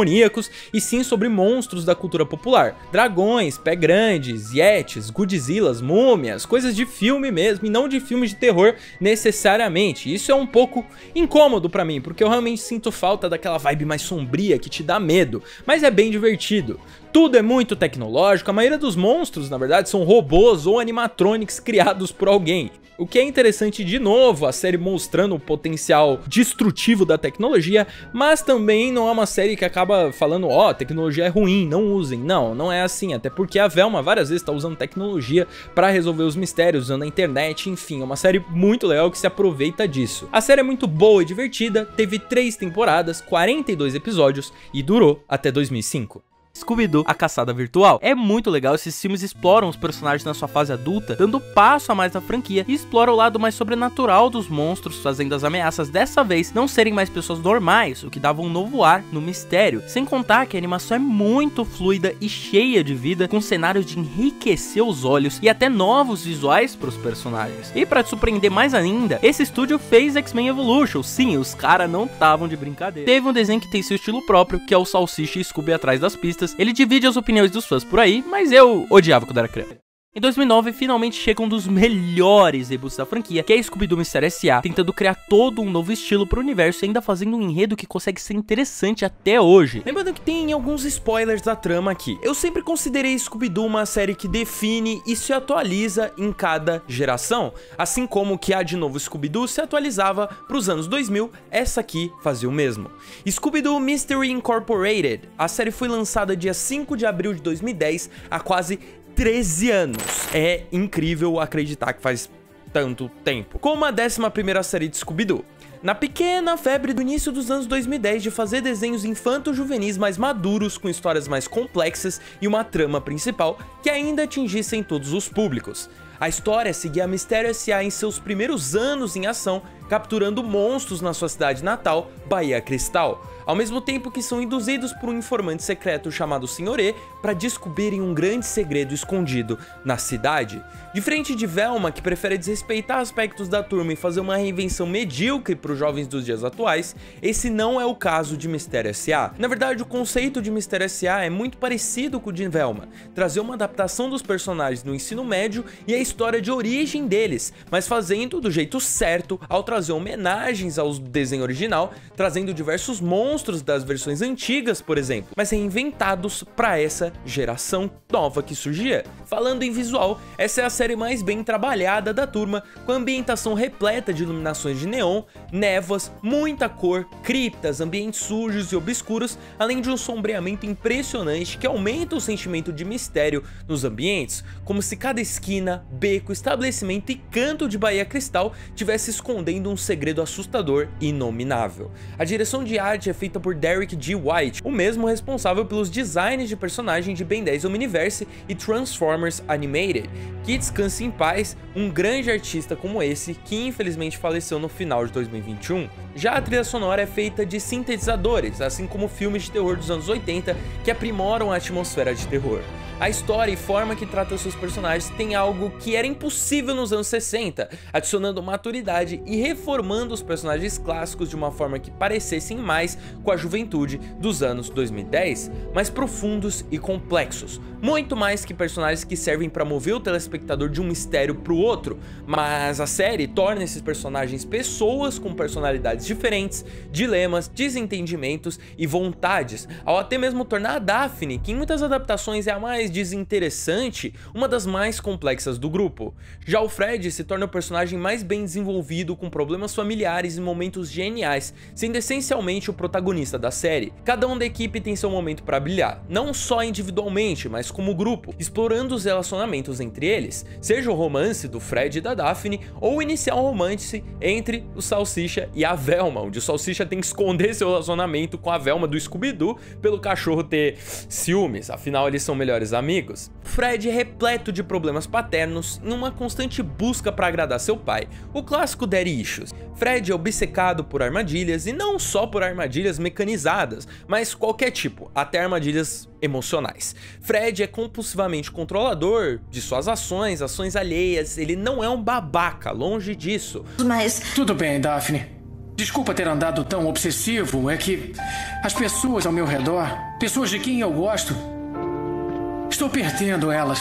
demoníacos, e sim sobre monstros da cultura popular. Dragões, pé grandes, yetis, Godzillas, múmias, coisas de filme mesmo, e não de filmes de terror necessariamente. Isso é um pouco incômodo pra mim, porque eu realmente sinto falta daquela vibe mais sombria que te dá medo, mas é bem divertido. Tudo é muito tecnológico, a maioria dos monstros, na verdade, são robôs ou animatronics criados por alguém. O que é interessante, de novo, a série mostrando o potencial destrutivo da tecnologia, mas também não é uma série que acaba falando, ó, tecnologia é ruim, não usem. Não é assim, até porque a Velma várias vezes está usando tecnologia para resolver os mistérios, usando a internet, enfim, é uma série muito legal que se aproveita disso. A série é muito boa e divertida, teve 3 temporadas, 42 episódios e durou até 2005. Scooby-Doo, a caçada virtual. É muito legal, esses filmes exploram os personagens na sua fase adulta, dando passo a mais na franquia, e explora o lado mais sobrenatural dos monstros, fazendo as ameaças dessa vez não serem mais pessoas normais, o que dava um novo ar no mistério. Sem contar que a animação é muito fluida e cheia de vida, com cenários de enriquecer os olhos e até novos visuais para os personagens. E para te surpreender mais ainda, esse estúdio fez X-Men Evolution. Sim, os caras não estavam de brincadeira. Teve um desenho que tem seu estilo próprio, que é o Salsicha e Scooby atrás das pistas. Ele divide as opiniões dos fãs por aí, mas eu odiava quando era criança. Em 2009, finalmente chega um dos melhores reboots da franquia, que é Scooby-Doo Mistério S.A., tentando criar todo um novo estilo pro universo e ainda fazendo um enredo que consegue ser interessante até hoje. Lembrando que tem alguns spoilers da trama aqui. Eu sempre considerei Scooby-Doo uma série que define e se atualiza em cada geração. Assim como que a de novo Scooby-Doo se atualizava pros anos 2000, essa aqui fazia o mesmo. Scooby-Doo Mystery Incorporated. A série foi lançada dia 5 de abril de 2010, há quase 13 anos. É incrível acreditar que faz tanto tempo. Como a 11ª série de Scooby-Doo. Na pequena febre do início dos anos 2010 de fazer desenhos infanto-juvenis mais maduros, com histórias mais complexas e uma trama principal que ainda atingissem todos os públicos. A história seguia a Mistério S.A. em seus primeiros anos em ação, capturando monstros na sua cidade natal, Bahia Cristal, ao mesmo tempo que são induzidos por um informante secreto chamado Sr. E para descobrirem um grande segredo escondido na cidade. Diferente de Velma, que prefere desrespeitar aspectos da turma e fazer uma reinvenção medíocre para os jovens dos dias atuais, esse não é o caso de Mistério S.A. Na verdade, o conceito de Mistério S.A. é muito parecido com o de Velma, trazer uma adaptação dos personagens no ensino médio e a história de origem deles, mas fazendo do jeito certo ao trazer homenagens ao desenho original, trazendo diversos monstros das versões antigas, por exemplo, mas reinventados para essa geração nova que surgia. Falando em visual, essa é a série mais bem trabalhada da turma, com a ambientação repleta de iluminações de neon, névoas, muita cor, criptas, ambientes sujos e obscuros, além de um sombreamento impressionante que aumenta o sentimento de mistério nos ambientes, como se cada esquina, beco, estabelecimento e canto de Bahia Cristal tivesse escondendo um segredo assustador e inominável. A direção de arte é feita por Derek G. White, o mesmo responsável pelos designs de personagem de Ben 10 Omniverse e Transformers Animated. Que descanse em paz um grande artista como esse, que infelizmente faleceu no final de 2021. Já a trilha sonora é feita de sintetizadores, assim como filmes de terror dos anos 80 que aprimoram a atmosfera de terror. A história e forma que trata seus personagens tem algo que era impossível nos anos 60, adicionando maturidade e reformando os personagens clássicos de uma forma que parecessem mais com a juventude dos anos 2010, mais profundos e complexos, muito mais que personagens que servem para mover o telespectador de um mistério para o outro, mas a série torna esses personagens pessoas com personalidades diferentes, dilemas, desentendimentos e vontades, ao até mesmo tornar a Daphne, que em muitas adaptações é a mais desinteressante, uma das mais complexas do grupo. Já o Fred se torna o personagem mais bem desenvolvido, com problemas familiares e momentos geniais, sendo essencialmente o protagonista da série. Cada um da equipe tem seu momento para brilhar, não só individualmente, mas como grupo, explorando os relacionamentos entre eles, seja o romance do Fred e da Daphne, ou iniciar um romance entre o Salsicha e a Velma, onde o Salsicha tem que esconder seu relacionamento com a Velma do Scooby-Doo pelo cachorro ter ciúmes, afinal eles são melhores amigos. Fred é repleto de problemas paternos em uma constante busca para agradar seu pai, o clássico daddy issues. Fred é obcecado por armadilhas, e não só por armadilhas mecanizadas, mas qualquer tipo, até armadilhas emocionais. Fred é compulsivamente controlador de suas ações alheias, ele não é um babaca, longe disso. Mas... Tudo bem, Daphne. Desculpa ter andado tão obsessivo, é que as pessoas ao meu redor, pessoas de quem eu gosto, estou perdendo elas.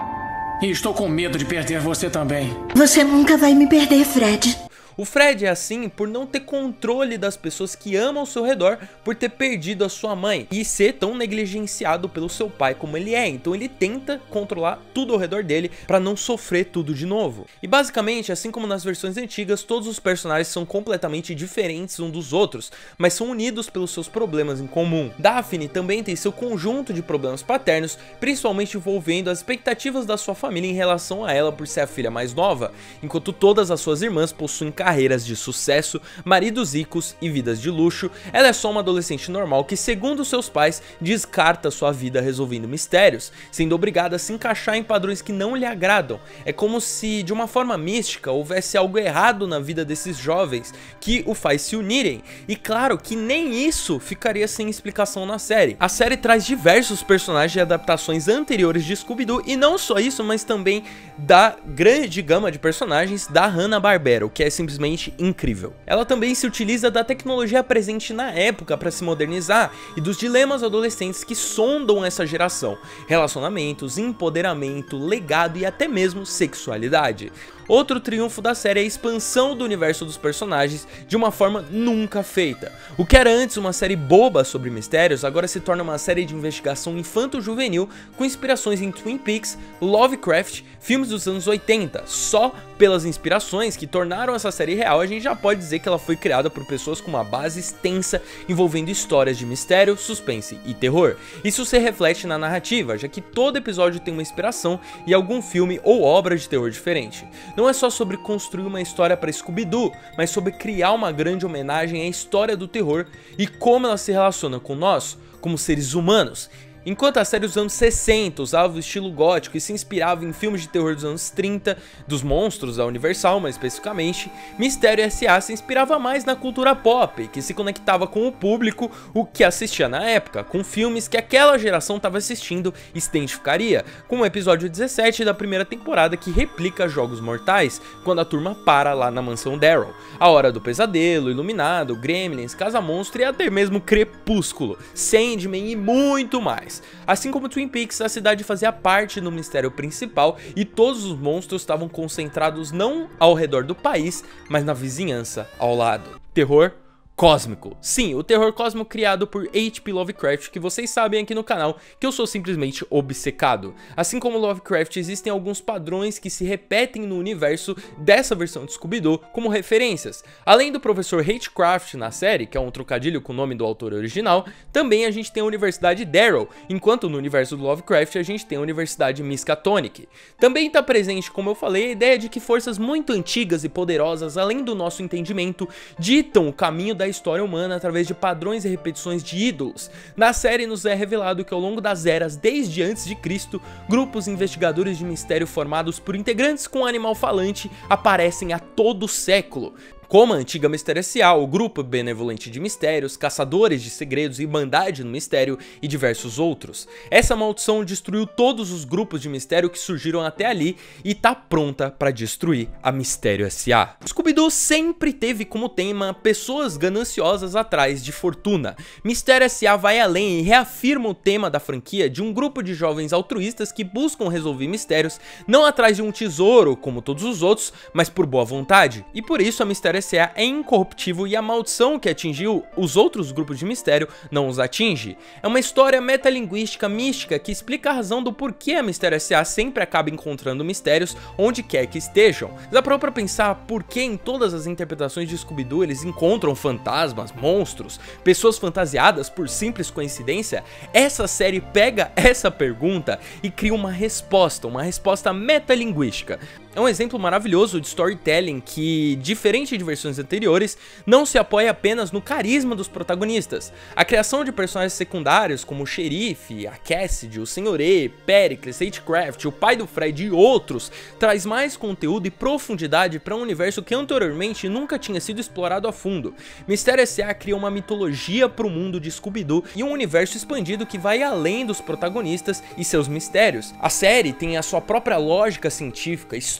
E estou com medo de perder você também. Você nunca vai me perder, Fred. O Fred é assim por não ter controle das pessoas que amam ao seu redor, por ter perdido a sua mãe e ser tão negligenciado pelo seu pai como ele é. Então ele tenta controlar tudo ao redor dele para não sofrer tudo de novo. E basicamente, assim como nas versões antigas, todos os personagens são completamente diferentes uns dos outros, mas são unidos pelos seus problemas em comum. Daphne também tem seu conjunto de problemas paternos, principalmente envolvendo as expectativas da sua família em relação a ela por ser a filha mais nova, enquanto todas as suas irmãs possuem carreiras de sucesso, maridos ricos e vidas de luxo. Ela é só uma adolescente normal que, segundo seus pais, descarta sua vida resolvendo mistérios, sendo obrigada a se encaixar em padrões que não lhe agradam. É como se, de uma forma mística, houvesse algo errado na vida desses jovens que o faz se unirem. E claro que nem isso ficaria sem explicação na série. A série traz diversos personagens de adaptações anteriores de Scooby-Doo, e não só isso, mas também da grande gama de personagens da Hanna-Barbera, o que é simplesmente incrível. Ela também se utiliza da tecnologia presente na época para se modernizar e dos dilemas adolescentes que sondam essa geração: relacionamentos, empoderamento, legado e até mesmo sexualidade. Outro triunfo da série é a expansão do universo dos personagens de uma forma nunca feita. O que era antes uma série boba sobre mistérios, agora se torna uma série de investigação infanto-juvenil com inspirações em Twin Peaks, Lovecraft, filmes dos anos 80. Só pelas inspirações que tornaram essa série real, a gente já pode dizer que ela foi criada por pessoas com uma base extensa envolvendo histórias de mistério, suspense e terror. Isso se reflete na narrativa, já que todo episódio tem uma inspiração em algum filme ou obra de terror diferente. Não é só sobre construir uma história para Scooby-Doo, mas sobre criar uma grande homenagem à história do terror e como ela se relaciona com nós, como seres humanos. Enquanto a série dos anos 60 usava o estilo gótico e se inspirava em filmes de terror dos anos 30, dos monstros da Universal mais especificamente, Mistério S.A. se inspirava mais na cultura pop, que se conectava com o público, o que assistia na época, com filmes que aquela geração estava assistindo e se identificaria, como o episódio 17 da primeira temporada que replica Jogos Mortais, quando a turma para lá na mansão Daryl, A Hora do Pesadelo, Iluminado, Gremlins, Casa Monstro e até mesmo Crepúsculo, Sandman e muito mais. Assim como Twin Peaks, a cidade fazia parte do mistério principal e todos os monstros estavam concentrados não ao redor do país, mas na vizinhança ao lado. Terror cósmico. Sim, o terror cósmico criado por H.P. Lovecraft, que vocês sabem aqui no canal que eu sou simplesmente obcecado. Assim como Lovecraft, existem alguns padrões que se repetem no universo dessa versão de Scooby-Doo como referências. Além do professor Hatecraft na série, que é um trocadilho com o nome do autor original, também a gente tem a Universidade Daryl, enquanto no universo do Lovecraft a gente tem a Universidade Miskatonic. Também está presente, como eu falei, a ideia de que forças muito antigas e poderosas, além do nosso entendimento, ditam o caminho da história humana através de padrões e repetições de ídolos. Na série nos é revelado que ao longo das eras, desde antes de Cristo, grupos investigadores de mistério formados por integrantes com animal falante aparecem a todo século. Como a antiga Mistério S.A., o Grupo Benevolente de Mistérios, Caçadores de Segredos, Irmandade no Mistério e diversos outros. Essa maldição destruiu todos os grupos de mistério que surgiram até ali e tá pronta para destruir a Mistério S.A. Scooby-Doo sempre teve como tema pessoas gananciosas atrás de fortuna. Mistério S.A. vai além e reafirma o tema da franquia de um grupo de jovens altruístas que buscam resolver mistérios não atrás de um tesouro como todos os outros, mas por boa vontade. E por isso a Mistério S.A. é incorruptível e a maldição que atingiu os outros grupos de mistério não os atinge. É uma história metalinguística mística que explica a razão do porquê a Mistério S.A. sempre acaba encontrando mistérios onde quer que estejam. Dá pra pensar por que em todas as interpretações de Scooby-Doo eles encontram fantasmas, monstros, pessoas fantasiadas por simples coincidência? Essa série pega essa pergunta e cria uma resposta metalinguística. É um exemplo maravilhoso de storytelling que, diferente de versões anteriores, não se apoia apenas no carisma dos protagonistas. A criação de personagens secundários como o Xerife, a Cassidy, o Sr. E, Pericles, Hatecraft, o pai do Fred e outros traz mais conteúdo e profundidade para um universo que anteriormente nunca tinha sido explorado a fundo. Mistério S.A. cria uma mitologia para o mundo de Scooby-Doo e um universo expandido que vai além dos protagonistas e seus mistérios. A série tem a sua própria lógica científica, histórica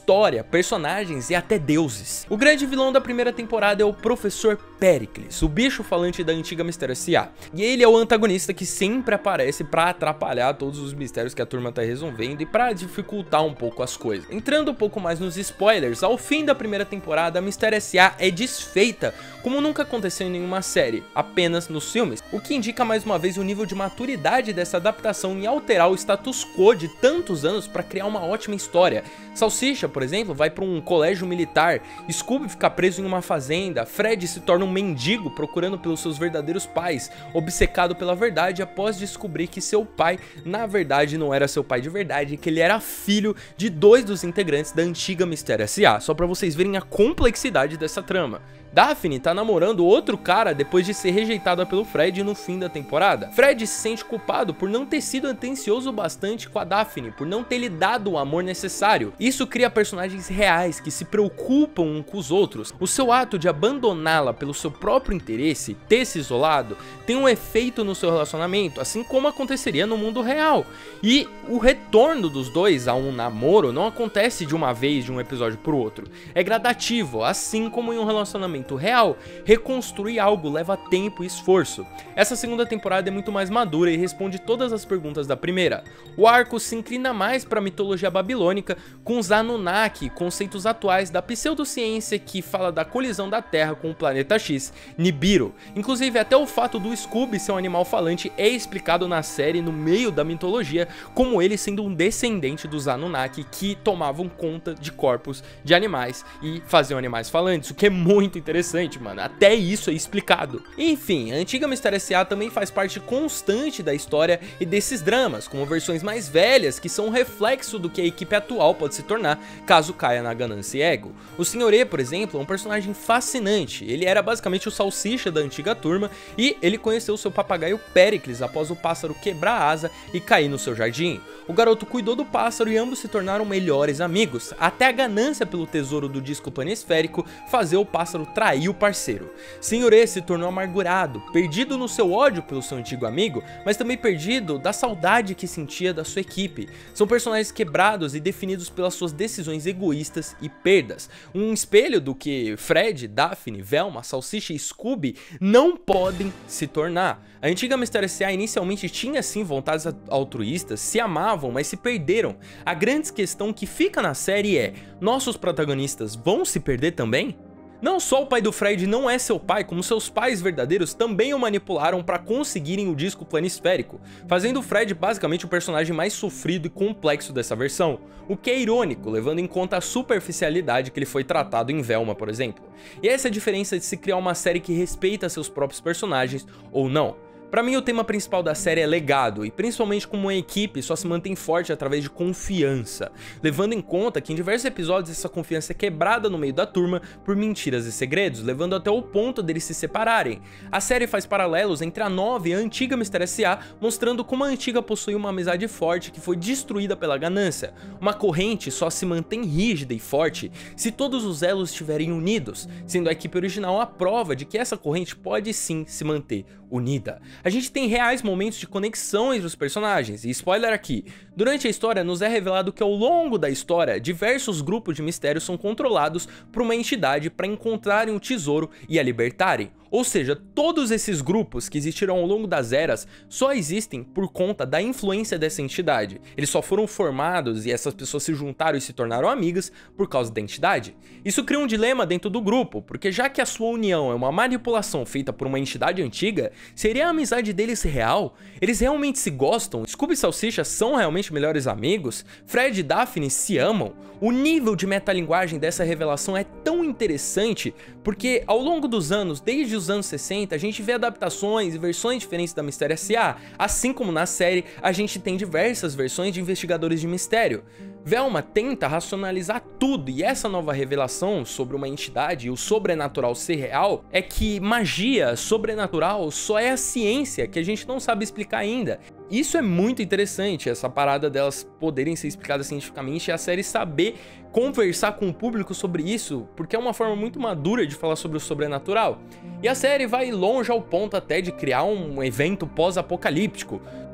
história, personagens e até deuses. O grande vilão da primeira temporada é o Professor Pericles, o bicho falante da antiga Mistério S.A. E ele é o antagonista que sempre aparece pra atrapalhar todos os mistérios que a turma tá resolvendo e pra dificultar um pouco as coisas. Entrando um pouco mais nos spoilers, ao fim da primeira temporada, a Mistério S.A. é desfeita como nunca aconteceu em nenhuma série, apenas nos filmes, o que indica mais uma vez o nível de maturidade dessa adaptação em alterar o status quo de tantos anos pra criar uma ótima história. Salsicha, por exemplo, vai pra um colégio militar, Scooby fica preso em uma fazenda, Fred se torna um mendigo procurando pelos seus verdadeiros pais, obcecado pela verdade após descobrir que seu pai, na verdade, não era seu pai de verdade, que ele era filho de 2 dos integrantes da antiga Mistério S.A., só pra vocês verem a complexidade dessa trama. Daphne tá namorando outro cara depois de ser rejeitada pelo Fred no fim da temporada. Fred se sente culpado por não ter sido atencioso bastante com a Daphne, por não ter lhe dado o amor necessário. Isso cria personagens reais que se preocupam uns com os outros. O seu ato de abandoná-la pelo seu próprio interesse, ter se isolado, tem um efeito no seu relacionamento, assim como aconteceria no mundo real. E o retorno dos dois a um namoro não acontece de uma vez, de um episódio pro outro. É gradativo, assim como em um relacionamento real, reconstruir algo leva tempo e esforço. Essa segunda temporada é muito mais madura e responde todas as perguntas da primeira. O arco se inclina mais para a mitologia babilônica, com os Anunnaki, conceitos atuais da pseudociência que fala da colisão da Terra com o planeta X, Nibiru. Inclusive até o fato do Scooby ser um animal falante é explicado na série no meio da mitologia, como ele sendo um descendente dos Anunnaki que tomavam conta de corpos de animais e faziam animais falantes, o que é muito interessante, mano, até isso é explicado. Enfim, a antiga Mistério S.A. também faz parte constante da história e desses dramas, como versões mais velhas que são um reflexo do que a equipe atual pode se tornar caso caia na ganância e ego. O Sr. E, por exemplo, é um personagem fascinante. Ele era basicamente o Salsicha da antiga turma e ele conheceu seu papagaio Pericles após o pássaro quebrar a asa e cair no seu jardim. O garoto cuidou do pássaro e ambos se tornaram melhores amigos, até a ganância pelo tesouro do disco planisférico fazer o pássaro trair o parceiro. Sr. E se tornou amargurado, perdido no seu ódio pelo seu antigo amigo, mas também perdido da saudade que sentia da sua equipe. São personagens quebrados e definidos pelas suas decisões egoístas e perdas. Um espelho do que Fred, Daphne, Velma, Salsicha e Scooby não podem se tornar. A antiga Mistério S.A. inicialmente tinha sim vontades altruístas, se amavam, mas se perderam. A grande questão que fica na série é: nossos protagonistas vão se perder também? Não só o pai do Fred não é seu pai, como seus pais verdadeiros também o manipularam para conseguirem o disco planisférico, fazendo o Fred basicamente o personagem mais sofrido e complexo dessa versão, o que é irônico, levando em conta a superficialidade que ele foi tratado em Velma, por exemplo. E essa é a diferença de se criar uma série que respeita seus próprios personagens ou não. Pra mim, o tema principal da série é legado, e principalmente como uma equipe só se mantém forte através de confiança, levando em conta que em diversos episódios essa confiança é quebrada no meio da turma por mentiras e segredos, levando até o ponto deles se separarem. A série faz paralelos entre a nova e a antiga Mistério S.A., mostrando como a antiga possui uma amizade forte que foi destruída pela ganância. Uma corrente só se mantém rígida e forte se todos os elos estiverem unidos, sendo a equipe original a prova de que essa corrente pode sim se manter unida. A gente tem reais momentos de conexão entre os personagens, e spoiler aqui, durante a história nos é revelado que ao longo da história, diversos grupos de mistérios são controlados por uma entidade para encontrarem o tesouro e a libertarem. Ou seja, todos esses grupos que existiram ao longo das eras só existem por conta da influência dessa entidade. Eles só foram formados e essas pessoas se juntaram e se tornaram amigas por causa da entidade. Isso cria um dilema dentro do grupo, porque já que a sua união é uma manipulação feita por uma entidade antiga, seria a amizade deles real? Eles realmente se gostam? Scooby e Salsicha são realmente melhores amigos? Fred e Daphne se amam? O nível de metalinguagem dessa revelação é tão interessante, porque ao longo dos anos, desde os anos 60, a gente vê adaptações e versões diferentes da Mistério S.A., assim como na série a gente tem diversas versões de investigadores de mistério. Velma tenta racionalizar tudo, e essa nova revelação sobre uma entidade e o sobrenatural ser real é que magia sobrenatural só é a ciência que a gente não sabe explicar ainda. Isso é muito interessante, essa parada delas poderem ser explicadas cientificamente e a série saber conversar com o público sobre isso, porque é uma forma muito madura de falar sobre o sobrenatural. E a série vai longe ao ponto até de criar um evento pós-apocalíptico.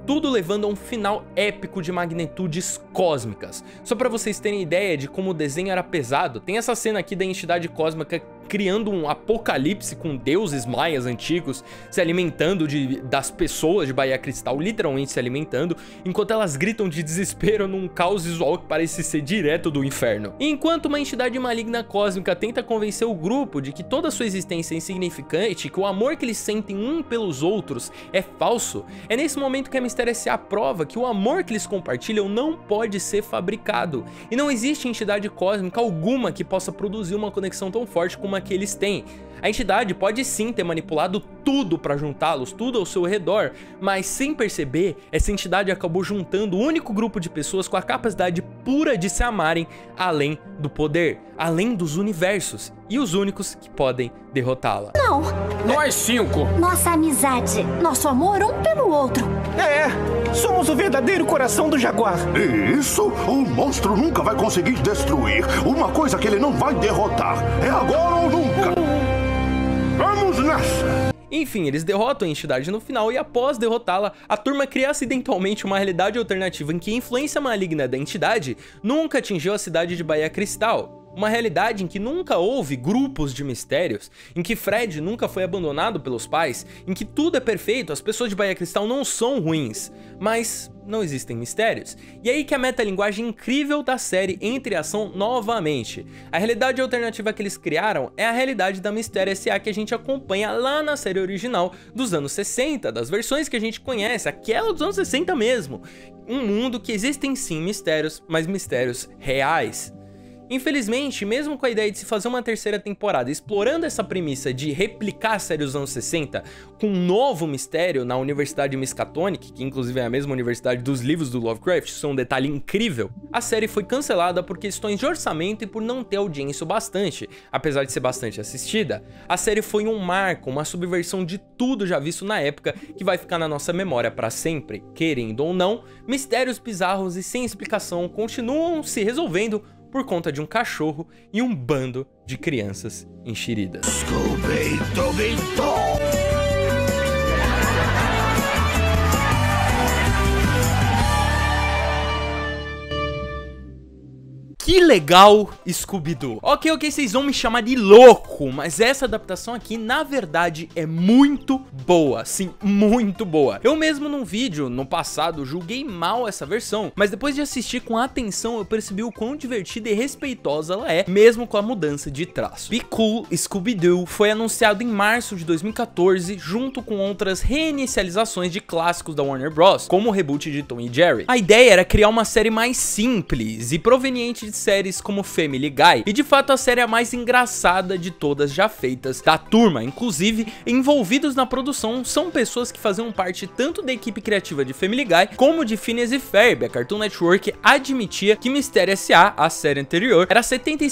tudo levando a um final épico de magnitudes cósmicas. Só pra vocês terem ideia de como o desenho era pesado, tem essa cena aqui da entidade cósmica criando um apocalipse com deuses maias antigos se alimentando das pessoas de Bahia Cristal, literalmente se alimentando, enquanto elas gritam de desespero num caos visual que parece ser direto do inferno. E enquanto uma entidade maligna cósmica tenta convencer o grupo de que toda sua existência é insignificante, que o amor que eles sentem um pelos outros é falso, é nesse momento que a Mistério S.A. prova que o amor que eles compartilham não pode ser fabricado, e não existe entidade cósmica alguma que possa produzir uma conexão tão forte como a que eles têm. A entidade pode sim ter manipulado tudo para juntá-los, tudo ao seu redor, mas sem perceber, essa entidade acabou juntando o único grupo de pessoas com a capacidade pura de se amarem além do poder, além dos universos, e os únicos que podem derrotá-la. Não. Nós 5. Nossa amizade, nosso amor um pelo outro. Somos o verdadeiro coração do jaguar. E isso o monstro nunca vai conseguir destruir. Uma coisa que ele não vai derrotar. É agora ou nunca. Vamos nessa! Enfim, eles derrotam a entidade no final e após derrotá-la, a turma cria acidentalmente uma realidade alternativa em que a influência maligna da entidade nunca atingiu a cidade de Bahia Cristal. Uma realidade em que nunca houve grupos de mistérios, em que Fred nunca foi abandonado pelos pais, em que tudo é perfeito, as pessoas de Bahia Cristal não são ruins, mas não existem mistérios. E aí que a metalinguagem incrível da série entra em ação novamente. A realidade alternativa que eles criaram é a realidade da Mistério S.A. que a gente acompanha lá na série original dos anos 60, das versões que a gente conhece, aquela dos anos 60 mesmo. Um mundo que existem sim mistérios, mas mistérios reais. Infelizmente, mesmo com a ideia de se fazer uma terceira temporada explorando essa premissa de replicar a série dos anos 60 com um novo mistério na Universidade Miskatonic, que inclusive é a mesma universidade dos livros do Lovecraft, isso é um detalhe incrível, a série foi cancelada por questões de orçamento e por não ter audiência o bastante, apesar de ser bastante assistida. A série foi um marco, uma subversão de tudo já visto na época que vai ficar na nossa memória para sempre. Querendo ou não, mistérios bizarros e sem explicação continuam se resolvendo por conta de um cachorro e um bando de crianças enxeridas. Que legal, Scooby-Doo. Ok, vocês vão me chamar de louco, mas essa adaptação aqui, na verdade, é muito boa. Sim, muito boa. Eu mesmo num vídeo, no passado, julguei mal essa versão, mas depois de assistir com atenção, eu percebi o quão divertida e respeitosa ela é, mesmo com a mudança de traço. Be Cool Scooby-Doo foi anunciado em março de 2014, junto com outras reinicializações de clássicos da Warner Bros., como o reboot de Tom e Jerry. A ideia era criar uma série mais simples e proveniente de séries como Family Guy, e de fato a série é a mais engraçada de todas já feitas da turma. Inclusive, envolvidos na produção são pessoas que faziam parte tanto da equipe criativa de Family Guy como de Phineas e Ferb. A Cartoon Network admitia que Mistério S.A., a série anterior, era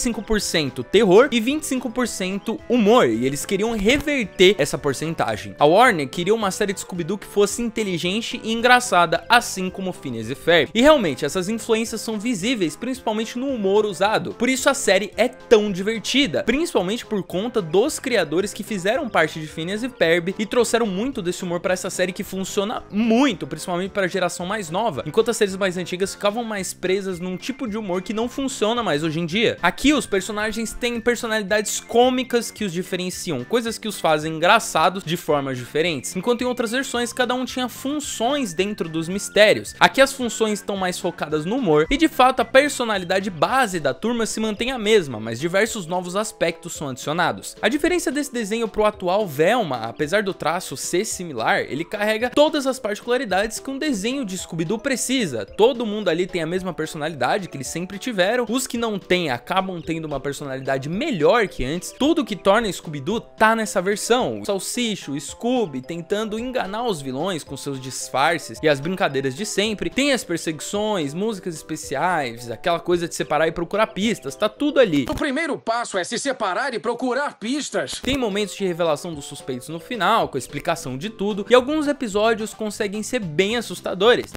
75% terror e 25% humor, e eles queriam reverter essa porcentagem. A Warner queria uma série de Scooby-Doo que fosse inteligente e engraçada, assim como Phineas e Ferb. E realmente, essas influências são visíveis, principalmente no humor usado. Por isso a série é tão divertida, principalmente por conta dos criadores que fizeram parte de Phineas e Ferb e trouxeram muito desse humor para essa série que funciona muito, principalmente para a geração mais nova, enquanto as séries mais antigas ficavam mais presas num tipo de humor que não funciona mais hoje em dia. Aqui os personagens têm personalidades cômicas que os diferenciam, coisas que os fazem engraçados de formas diferentes, enquanto em outras versões cada um tinha funções dentro dos mistérios. Aqui as funções estão mais focadas no humor e de fato a personalidade base da turma se mantém a mesma, mas diversos novos aspectos são adicionados. A diferença desse desenho pro atual Velma, apesar do traço ser similar, ele carrega todas as particularidades que um desenho de Scooby-Doo precisa. Todo mundo ali tem a mesma personalidade que eles sempre tiveram, os que não têm acabam tendo uma personalidade melhor que antes. Tudo que torna Scooby-Doo tá nessa versão. O Salsicha, o Scooby tentando enganar os vilões com seus disfarces e as brincadeiras de sempre. Tem as perseguições, músicas especiais, aquela coisa de separar e procurar pistas, tá tudo ali. O primeiro passo é se separar e procurar pistas. Tem momentos de revelação dos suspeitos no final, com a explicação de tudo, e alguns episódios conseguem ser bem assustadores.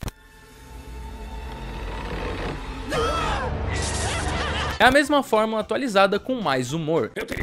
É a mesma fórmula atualizada com mais humor. Eu teria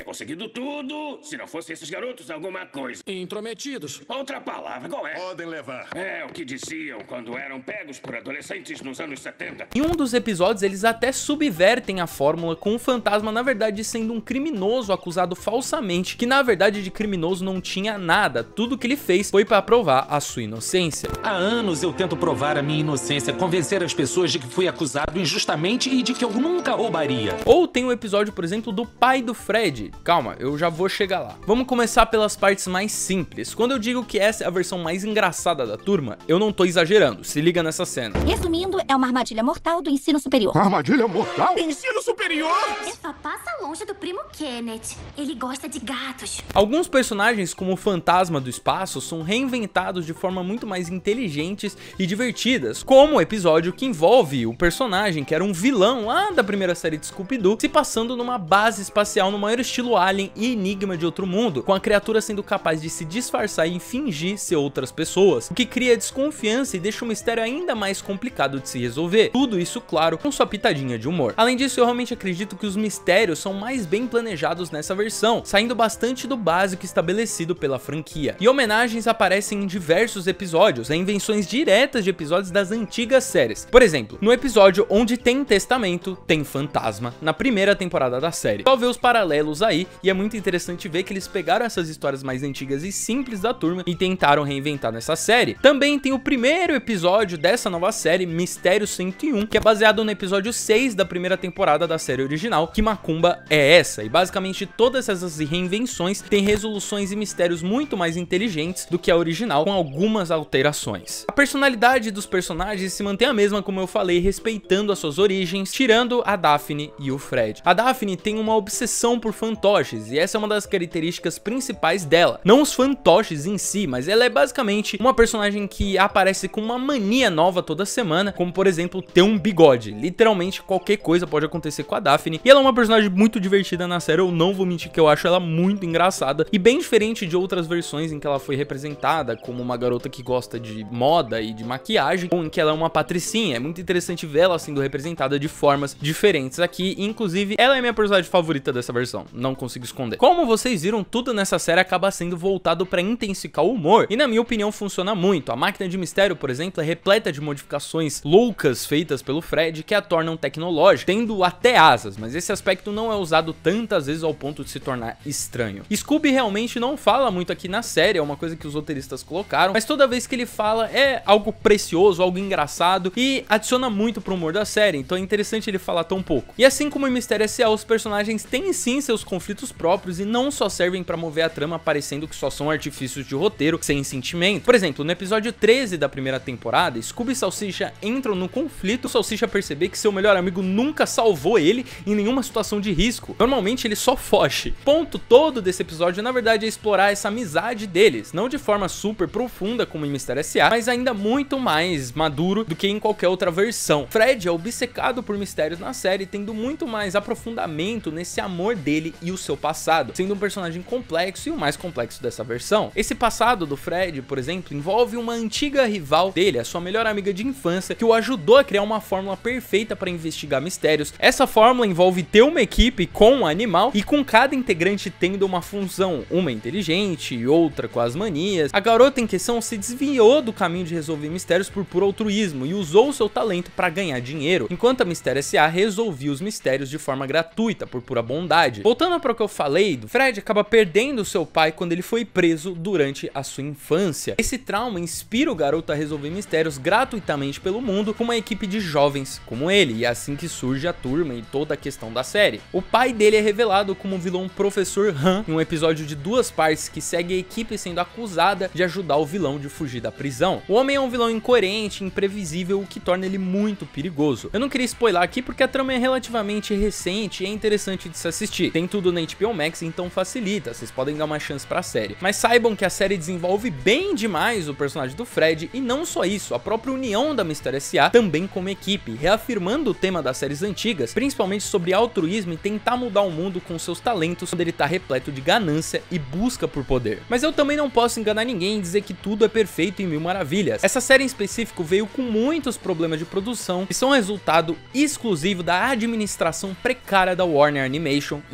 conseguido tudo se não fossem esses garotos alguma coisa. Intrometidos. Outra palavra, qual é? Podem levar. É o que diziam quando eram pegos por adolescentes nos anos 70. Em um dos episódios, eles até subvertem a fórmula, com o fantasma na verdade sendo um criminoso acusado falsamente, que na verdade de criminoso não tinha nada, tudo que ele fez foi para provar a sua inocência. Há anos eu tento provar a minha inocência, convencer as pessoas de que fui acusado injustamente e de que eu nunca roubaria. Ou tem o episódio, por exemplo, do pai do Fred. Calma, eu já vou chegar lá. Vamos começar pelas partes mais simples. Quando eu digo que essa é a versão mais engraçada da turma, eu não tô exagerando, se liga nessa cena. Resumindo, é uma armadilha mortal do ensino superior. Armadilha mortal? Ensino superior? Você só passa longe do primo Kenneth. Ele gosta de gatos. Alguns personagens, como o Fantasma do Espaço, são reinventados de forma muito mais inteligentes e divertidas, como o episódio que envolve o personagem que era um vilão lá da primeira série de Scooby-Doo, se passando numa base espacial no maior estilo Alien e Enigma de Outro Mundo, com a criatura sendo capaz de se disfarçar e fingir ser outras pessoas, o que cria desconfiança e deixa o mistério ainda mais complicado de se resolver. Tudo isso, claro, com sua pitadinha de humor. Além disso, eu realmente acredito que os mistérios são mais bem planejados nessa versão, saindo bastante do básico estabelecido pela franquia. E homenagens aparecem em diversos episódios, a invenções diretas de episódios das antigas séries. Por exemplo, no episódio onde tem testamento, tem fantasma, na primeira temporada da série. Só ver os paralelos aí, e é muito interessante ver que eles pegaram essas histórias mais antigas e simples da turma e tentaram reinventar nessa série. Também tem o primeiro episódio dessa nova série, Mistério 101, que é baseado no episódio 6 da primeira temporada da série original, que macumba é essa, e basicamente todas essas reinvenções têm resoluções e mistérios muito mais inteligentes do que a original, com algumas alterações. A personalidade dos personagens se mantém a mesma, como eu falei, respeitando as suas origens, tirando a Daphne e o Fred. A Daphne tem uma obsessão por fantoches, e essa é uma das características principais dela. Não os fantoches em si, mas ela é basicamente uma personagem que aparece com uma mania nova toda semana, como por exemplo, ter um bigode. Literalmente qualquer coisa pode acontecer com a Daphne, e ela é uma personagem muito divertida na série, eu não vou mentir que eu acho ela muito engraçada, e bem diferente de outras versões em que ela foi representada como uma garota que gosta de moda e de maquiagem, ou em que ela é uma patricinha. É muito interessante ver ela sendo representada de formas diferentes aqui, e, inclusive ela é minha personagem favorita dessa versão, não consigo esconder. Como vocês viram, tudo nessa série acaba sendo voltado para intensificar o humor, e na minha opinião funciona muito. A máquina de mistério, por exemplo, é repleta de modificações loucas feitas pelo Fred que a tornam tecnológica, tendo até asas, mas esse aspecto não é usado tantas vezes ao ponto de se tornar estranho. Scooby realmente não fala muito aqui na série, é uma coisa que os roteiristas colocaram, mas toda vez que ele fala é algo precioso, algo engraçado e adiciona muito pro humor da série, então é interessante ele falar tão pouco. E assim como em Mistério S.A., os personagens têm sim seus conflitos próprios e não só servem pra mover a trama parecendo que só são artifícios de roteiro sem sentimento. Por exemplo, no episódio 13 da primeira temporada, Scooby e Salsicha entram no conflito, o Salsicha perceber que seu melhor amigo nunca salvou ele em nenhuma situação de risco. Normalmente ele só foge. O ponto todo desse episódio, na verdade, é explorar essa amizade deles, não de forma super profunda como em Mistério S.A., mas ainda muito mais maduro do que em qualquer outra versão. Fred é obcecado por mistérios na série, tendo muito mais aprofundamento nesse amor dele e o seu passado, sendo um personagem complexo e o mais complexo dessa versão. Esse passado do Fred, por exemplo, envolve uma antiga rival dele, a sua melhor amiga de infância, que o ajudou a criar uma fórmula perfeita para investigar mistérios. Essa fórmula envolve ter uma equipe com um animal e com cada integrante tendo uma função, uma inteligente e outra com as manias. A garota em questão se desviou do caminho de resolver mistérios por puro altruísmo e usou o seu talento para ganhar dinheiro, enquanto a Mistério S.A. resolvia os mistérios de forma gratuita, por pura bondade. Voltando para o que eu falei, Fred acaba perdendo seu pai quando ele foi preso durante a sua infância. Esse trauma inspira o garoto a resolver mistérios gratuitamente pelo mundo com uma equipe de jovens como ele, e é assim que surge a turma e toda a questão da série. O pai dele é revelado como o vilão Professor Han em um episódio de 2 partes que segue a equipe sendo acusada de ajudar o vilão de fugir da prisão. O homem é um vilão incoerente, imprevisível, o que torna ele muito perigoso. Eu não queria spoiler aqui porque a trama é relativamente recente e é interessante de se assistir. Tem tudo na HBO Max, então facilita, vocês podem dar uma chance pra série. Mas saibam que a série desenvolve bem demais o personagem do Fred, e não só isso, a própria união da Mistério S.A. também como equipe, reafirmando o tema das séries antigas, principalmente sobre altruísmo e tentar mudar o mundo com seus talentos quando ele tá repleto de ganância e busca por poder. Mas eu também não posso enganar ninguém e dizer que tudo é perfeito e mil maravilhas. Essa série em específico veio com muitos problemas de produção e são resultado exclusivo da administração precária da Warner Animation e a Cartoon.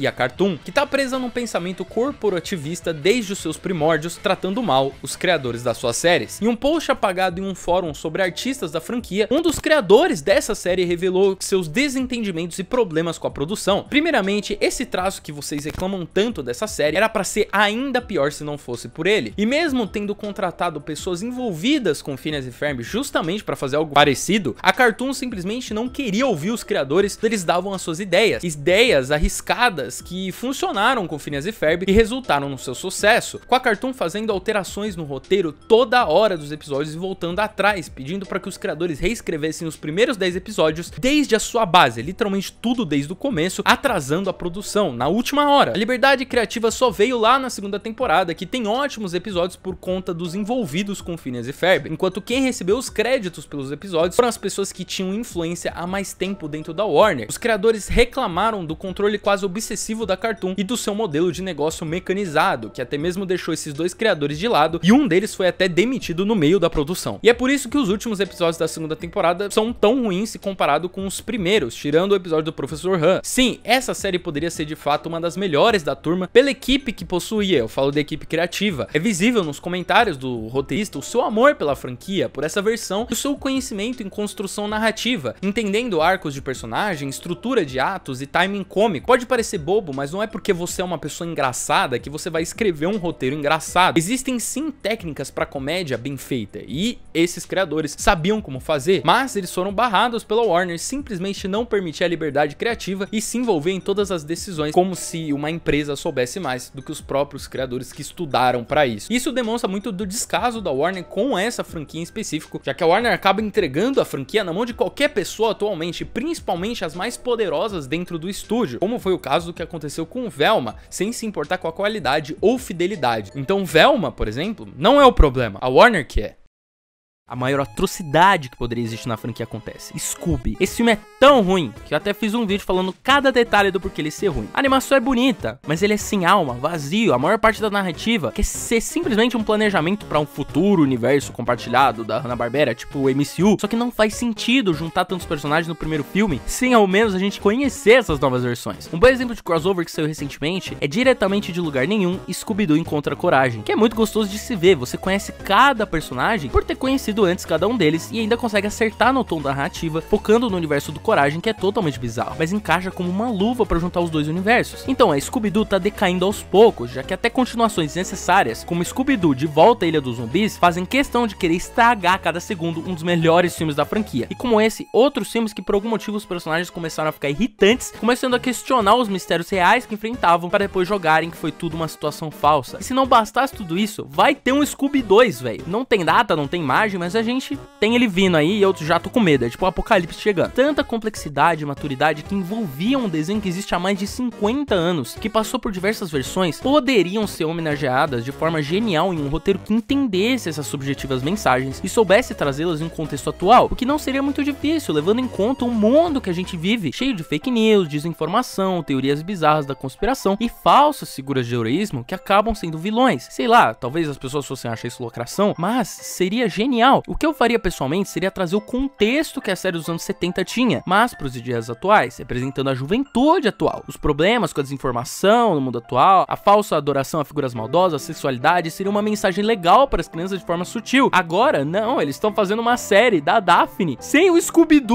Cartoon, que tá presa num pensamento corporativista desde os seus primórdios, tratando mal os criadores das suas séries. Em um post apagado em um fórum sobre artistas da franquia, um dos criadores dessa série revelou seus desentendimentos e problemas com a produção. Primeiramente, esse traço que vocês reclamam tanto dessa série era pra ser ainda pior se não fosse por ele. E mesmo tendo contratado pessoas envolvidas com Phineas e Ferb justamente pra fazer algo parecido, a Cartoon simplesmente não queria ouvir os criadores, eles davam as suas ideias arriscadas que funcionaram com Phineas e Ferb e resultaram no seu sucesso, com a Cartoon fazendo alterações no roteiro toda hora dos episódios e voltando atrás, pedindo para que os criadores reescrevessem os primeiros 10 episódios desde a sua base, literalmente tudo desde o começo, atrasando a produção na última hora. A liberdade criativa só veio lá na segunda temporada, que tem ótimos episódios por conta dos envolvidos com Phineas e Ferb, enquanto quem recebeu os créditos pelos episódios foram as pessoas que tinham influência há mais tempo dentro da Warner. Os criadores reclamaram do controle quase obsessivo da Cartoon e do seu modelo de negócio mecanizado, que até mesmo deixou esses dois criadores de lado, e um deles foi até demitido no meio da produção. E é por isso que os últimos episódios da segunda temporada são tão ruins se comparado com os primeiros, tirando o episódio do Professor Han. Sim, essa série poderia ser de fato uma das melhores da turma pela equipe que possuía, eu falo da equipe criativa. É visível nos comentários do roteirista o seu amor pela franquia, por essa versão, e o seu conhecimento em construção narrativa, entendendo arcos de personagem, estrutura de atos e timing cômico. Pode parecer bobo, mas não é porque você é uma pessoa engraçada que você vai escrever um roteiro engraçado. Existem sim técnicas para comédia bem feita, e esses criadores sabiam como fazer, mas eles foram barrados pela Warner simplesmente não permitir a liberdade criativa e se envolver em todas as decisões, como se uma empresa soubesse mais do que os próprios criadores que estudaram para isso. Isso demonstra muito do descaso da Warner com essa franquia em específico, já que a Warner acaba entregando a franquia na mão de qualquer pessoa atualmente, principalmente as mais poderosas dentro do estúdio, como foi o caso do que aconteceu com Velma, sem se importar com a qualidade ou fidelidade. Então Velma, por exemplo, não é o problema, a Warner que é. A maior atrocidade que poderia existir na franquia acontece. Scooby. Esse filme é tão ruim que eu até fiz um vídeo falando cada detalhe do porquê ele ser ruim. A animação é bonita, mas ele é sem alma, vazio. A maior parte da narrativa quer ser simplesmente um planejamento para um futuro universo compartilhado da Hanna-Barbera, tipo o MCU. Só que não faz sentido juntar tantos personagens no primeiro filme sem ao menos a gente conhecer essas novas versões. Um bom exemplo de crossover que saiu recentemente é diretamente de lugar nenhum Scooby-Doo Encontra Coragem, que é muito gostoso de se ver. Você conhece cada personagem por ter conhecido antes cada um deles e ainda consegue acertar no tom da narrativa, focando no universo do Coragem, que é totalmente bizarro, mas encaixa como uma luva pra juntar os dois universos. Então a Scooby-Doo tá decaindo aos poucos, já que até continuações necessárias, como Scooby-Doo De Volta à Ilha dos Zumbis, fazem questão de querer estragar a cada segundo um dos melhores filmes da franquia. E como esse, outros filmes que por algum motivo os personagens começaram a ficar irritantes, começando a questionar os mistérios reais que enfrentavam para depois jogarem que foi tudo uma situação falsa. E se não bastasse tudo isso, vai ter um Scooby 2, velho. Não tem data, não tem imagem, mas a gente tem ele vindo aí e eu já tô com medo, é tipo o apocalipse chegando. Tanta complexidade e maturidade que envolvia um desenho que existe há mais de 50 anos, que passou por diversas versões, poderiam ser homenageadas de forma genial em um roteiro que entendesse essas subjetivas mensagens e soubesse trazê-las em um contexto atual, o que não seria muito difícil, levando em conta o mundo que a gente vive, cheio de fake news, desinformação, teorias bizarras da conspiração e falsas figuras de heroísmo que acabam sendo vilões. Sei lá, talvez as pessoas fossem achar isso lacração, mas seria genial. O que eu faria pessoalmente seria trazer o contexto que a série dos anos 70 tinha, mas para os dias atuais, representando a juventude atual. Os problemas com a desinformação no mundo atual, a falsa adoração a figuras maldosas, a sexualidade, seria uma mensagem legal para as crianças de forma sutil. Agora, não, eles estão fazendo uma série da Daphne sem o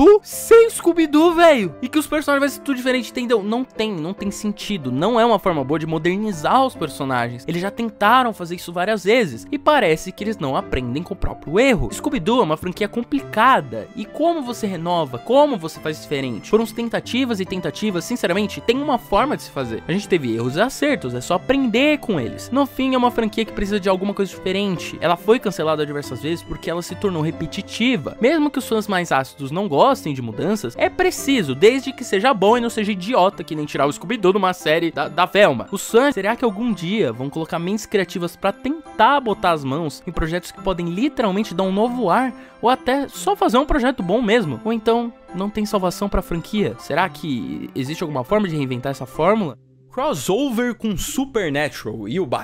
Scooby-Doo, velho. E que os personagens vai ser tudo diferente, entendeu? Não tem sentido, não é uma forma boa de modernizar os personagens. Eles já tentaram fazer isso várias vezes e parece que eles não aprendem com o próprio erro. Scooby-Doo é uma franquia complicada, e como você renova, como você faz diferente? Foram tentativas e tentativas, sinceramente, tem uma forma de se fazer. A gente teve erros e acertos, é só aprender com eles. No fim, é uma franquia que precisa de alguma coisa diferente. Ela foi cancelada diversas vezes porque ela se tornou repetitiva. Mesmo que os fãs mais ácidos não gostem de mudanças, é preciso, desde que seja bom e não seja idiota, que nem tirar o Scooby-Doo numa série da Velma. Os fãs, será que algum dia vão colocar mentes criativas pra tentar botar as mãos em projetos que podem literalmente dar um novo ar, ou até só fazer um projeto bom mesmo? Ou então, não tem salvação pra franquia? Será que existe alguma forma de reinventar essa fórmula? Crossover com Supernatural e o Batman.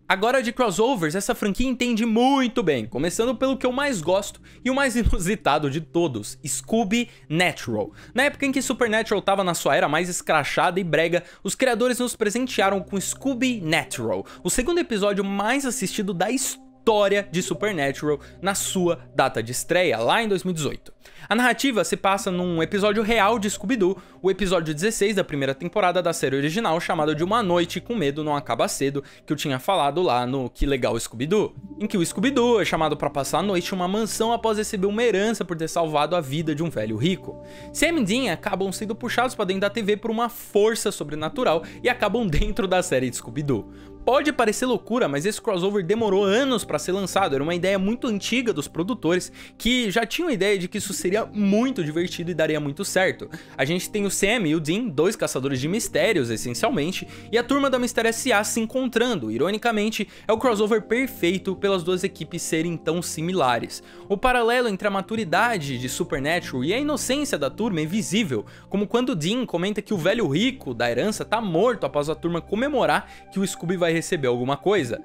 Agora de crossovers, essa franquia entende muito bem, começando pelo que eu mais gosto e o mais inusitado de todos, Scooby-Natural. Na época em que Supernatural estava na sua era mais escrachada e brega, os criadores nos presentearam com Scooby-Natural, o segundo episódio mais assistido da história de Supernatural na sua data de estreia, lá em 2018. A narrativa se passa num episódio real de Scooby-Doo, o episódio 16 da primeira temporada da série original, chamado de Uma Noite com Medo Não Acaba Cedo, que eu tinha falado lá no Que Legal Scooby-Doo, em que o Scooby-Doo é chamado para passar a noite em uma mansão após receber uma herança por ter salvado a vida de um velho rico. Sam e Dean acabam sendo puxados para dentro da TV por uma força sobrenatural e acabam dentro da série de Scooby-Doo. Pode parecer loucura, mas esse crossover demorou anos para ser lançado, era uma ideia muito antiga dos produtores, que já tinham a ideia de que isso seria muito divertido e daria muito certo. A gente tem o Sam e o Dean, dois caçadores de mistérios, essencialmente, e a turma da Mistério S.A. se encontrando. Ironicamente, é o crossover perfeito pelas duas equipes serem tão similares. O paralelo entre a maturidade de Supernatural e a inocência da turma é visível, como quando o Dean comenta que o velho rico da herança tá morto após a turma comemorar que o Scooby vai receber alguma coisa.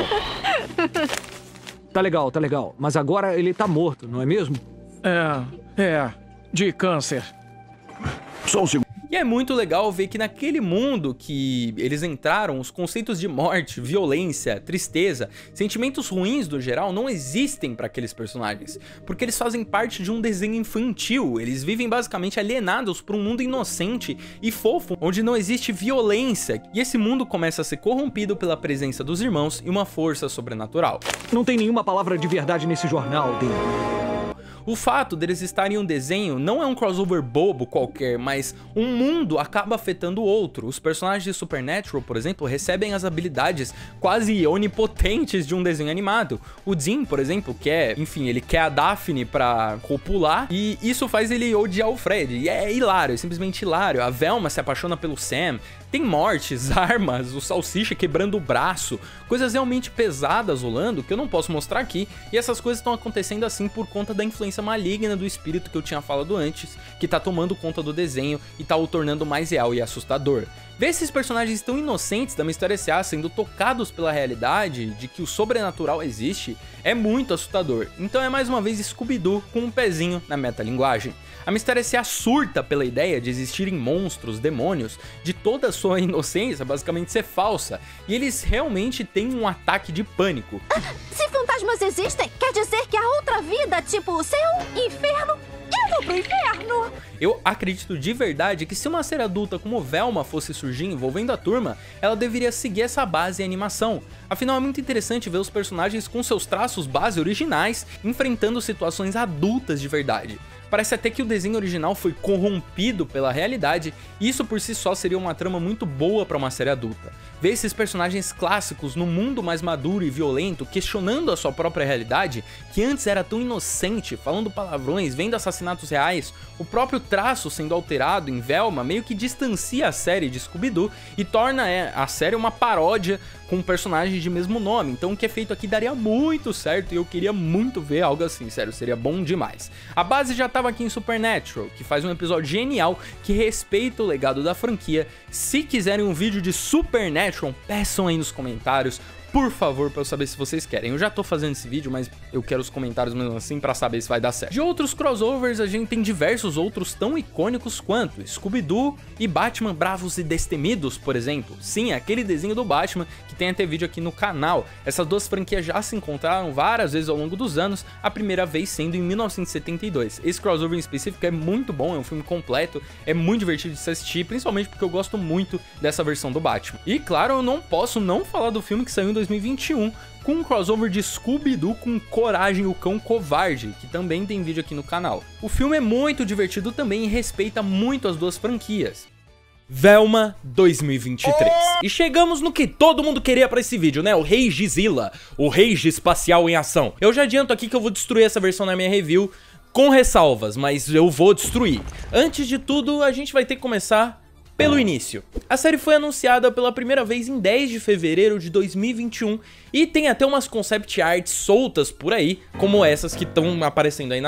Tá legal, mas agora ele tá morto, não é mesmo? De câncer. Só um segundo. E é muito legal ver que naquele mundo que eles entraram, os conceitos de morte, violência, tristeza, sentimentos ruins no geral não existem para aqueles personagens, porque eles fazem parte de um desenho infantil, eles vivem basicamente alienados por um mundo inocente e fofo, onde não existe violência, e esse mundo começa a ser corrompido pela presença dos irmãos e uma força sobrenatural. Não tem nenhuma palavra de verdade nesse jornal, Dean. O fato deles estarem em um desenho não é um crossover bobo qualquer, mas um mundo acaba afetando o outro. Os personagens de Supernatural, por exemplo, recebem as habilidades quase onipotentes de um desenho animado. O Dean, por exemplo, ele quer a Daphne pra copular, e isso faz ele odiar o Fred. E é hilário, é simplesmente hilário. A Velma se apaixona pelo Sam. Tem mortes, armas, o Salsicha quebrando o braço, coisas realmente pesadas rolando que eu não posso mostrar aqui, e essas coisas estão acontecendo assim por conta da influência maligna do espírito que eu tinha falado antes, que tá tomando conta do desenho e tá o tornando mais real e assustador. Ver esses personagens tão inocentes da Mistério S.A. sendo tocados pela realidade de que o sobrenatural existe é muito assustador, então é mais uma vez Scooby-Doo com um pezinho na metalinguagem. A Mistério S.A. surta pela ideia de existirem monstros, demônios, de toda a sua inocência basicamente ser falsa, e eles realmente têm um ataque de pânico. Se fantasmas existem, quer dizer que há outra vida, tipo céu, inferno? Eu vou pro inferno! Eu acredito de verdade que se uma série adulta como Velma fosse surgir envolvendo a turma, ela deveria seguir essa base em animação. Afinal, é muito interessante ver os personagens com seus traços base originais enfrentando situações adultas de verdade. Parece até que o desenho original foi corrompido pela realidade, e isso por si só seria uma trama muito boa para uma série adulta. Ver esses personagens clássicos no mundo mais maduro e violento, questionando a sua própria realidade, que antes era tão inocente, falando palavrões, vendo assassinatos reais, o próprio traço sendo alterado em Velma meio que distancia a série de Scooby-Doo e torna a série uma paródia com um personagem de mesmo nome. Então o que é feito aqui daria muito certo e eu queria muito ver algo assim, sério, seria bom demais. A base já estava aqui em Supernatural, que faz um episódio genial que respeita o legado da franquia. Se quiserem um vídeo de Supernatural, peçam aí nos comentários, por favor, pra eu saber se vocês querem. Eu já tô fazendo esse vídeo, mas eu quero os comentários mesmo assim pra saber se vai dar certo. De outros crossovers, a gente tem diversos outros tão icônicos quanto Scooby-Doo e Batman Bravos e Destemidos, por exemplo. Sim, aquele desenho do Batman que tem até vídeo aqui no canal. Essas duas franquias já se encontraram várias vezes ao longo dos anos, a primeira vez sendo em 1972. Esse crossover em específico é muito bom, é um filme completo, é muito divertido de se assistir, principalmente porque eu gosto muito dessa versão do Batman. E claro, eu não posso não falar do filme que saiu em 2021, com um crossover de Scooby-Doo com Coragem, o Cão Covarde, que também tem vídeo aqui no canal. O filme é muito divertido também e respeita muito as duas franquias. Velma 2023. E chegamos no que todo mundo queria pra esse vídeo, né? O Ragezilla, o Rage espacial em ação. Eu já adianto aqui que eu vou destruir essa versão na minha review, com ressalvas, mas eu vou destruir. Antes de tudo, a gente vai ter que começar pelo início. A série foi anunciada pela primeira vez em 10 de fevereiro de 2021 e tem até umas concept arts soltas por aí, como essas que estão aparecendo aí na tela.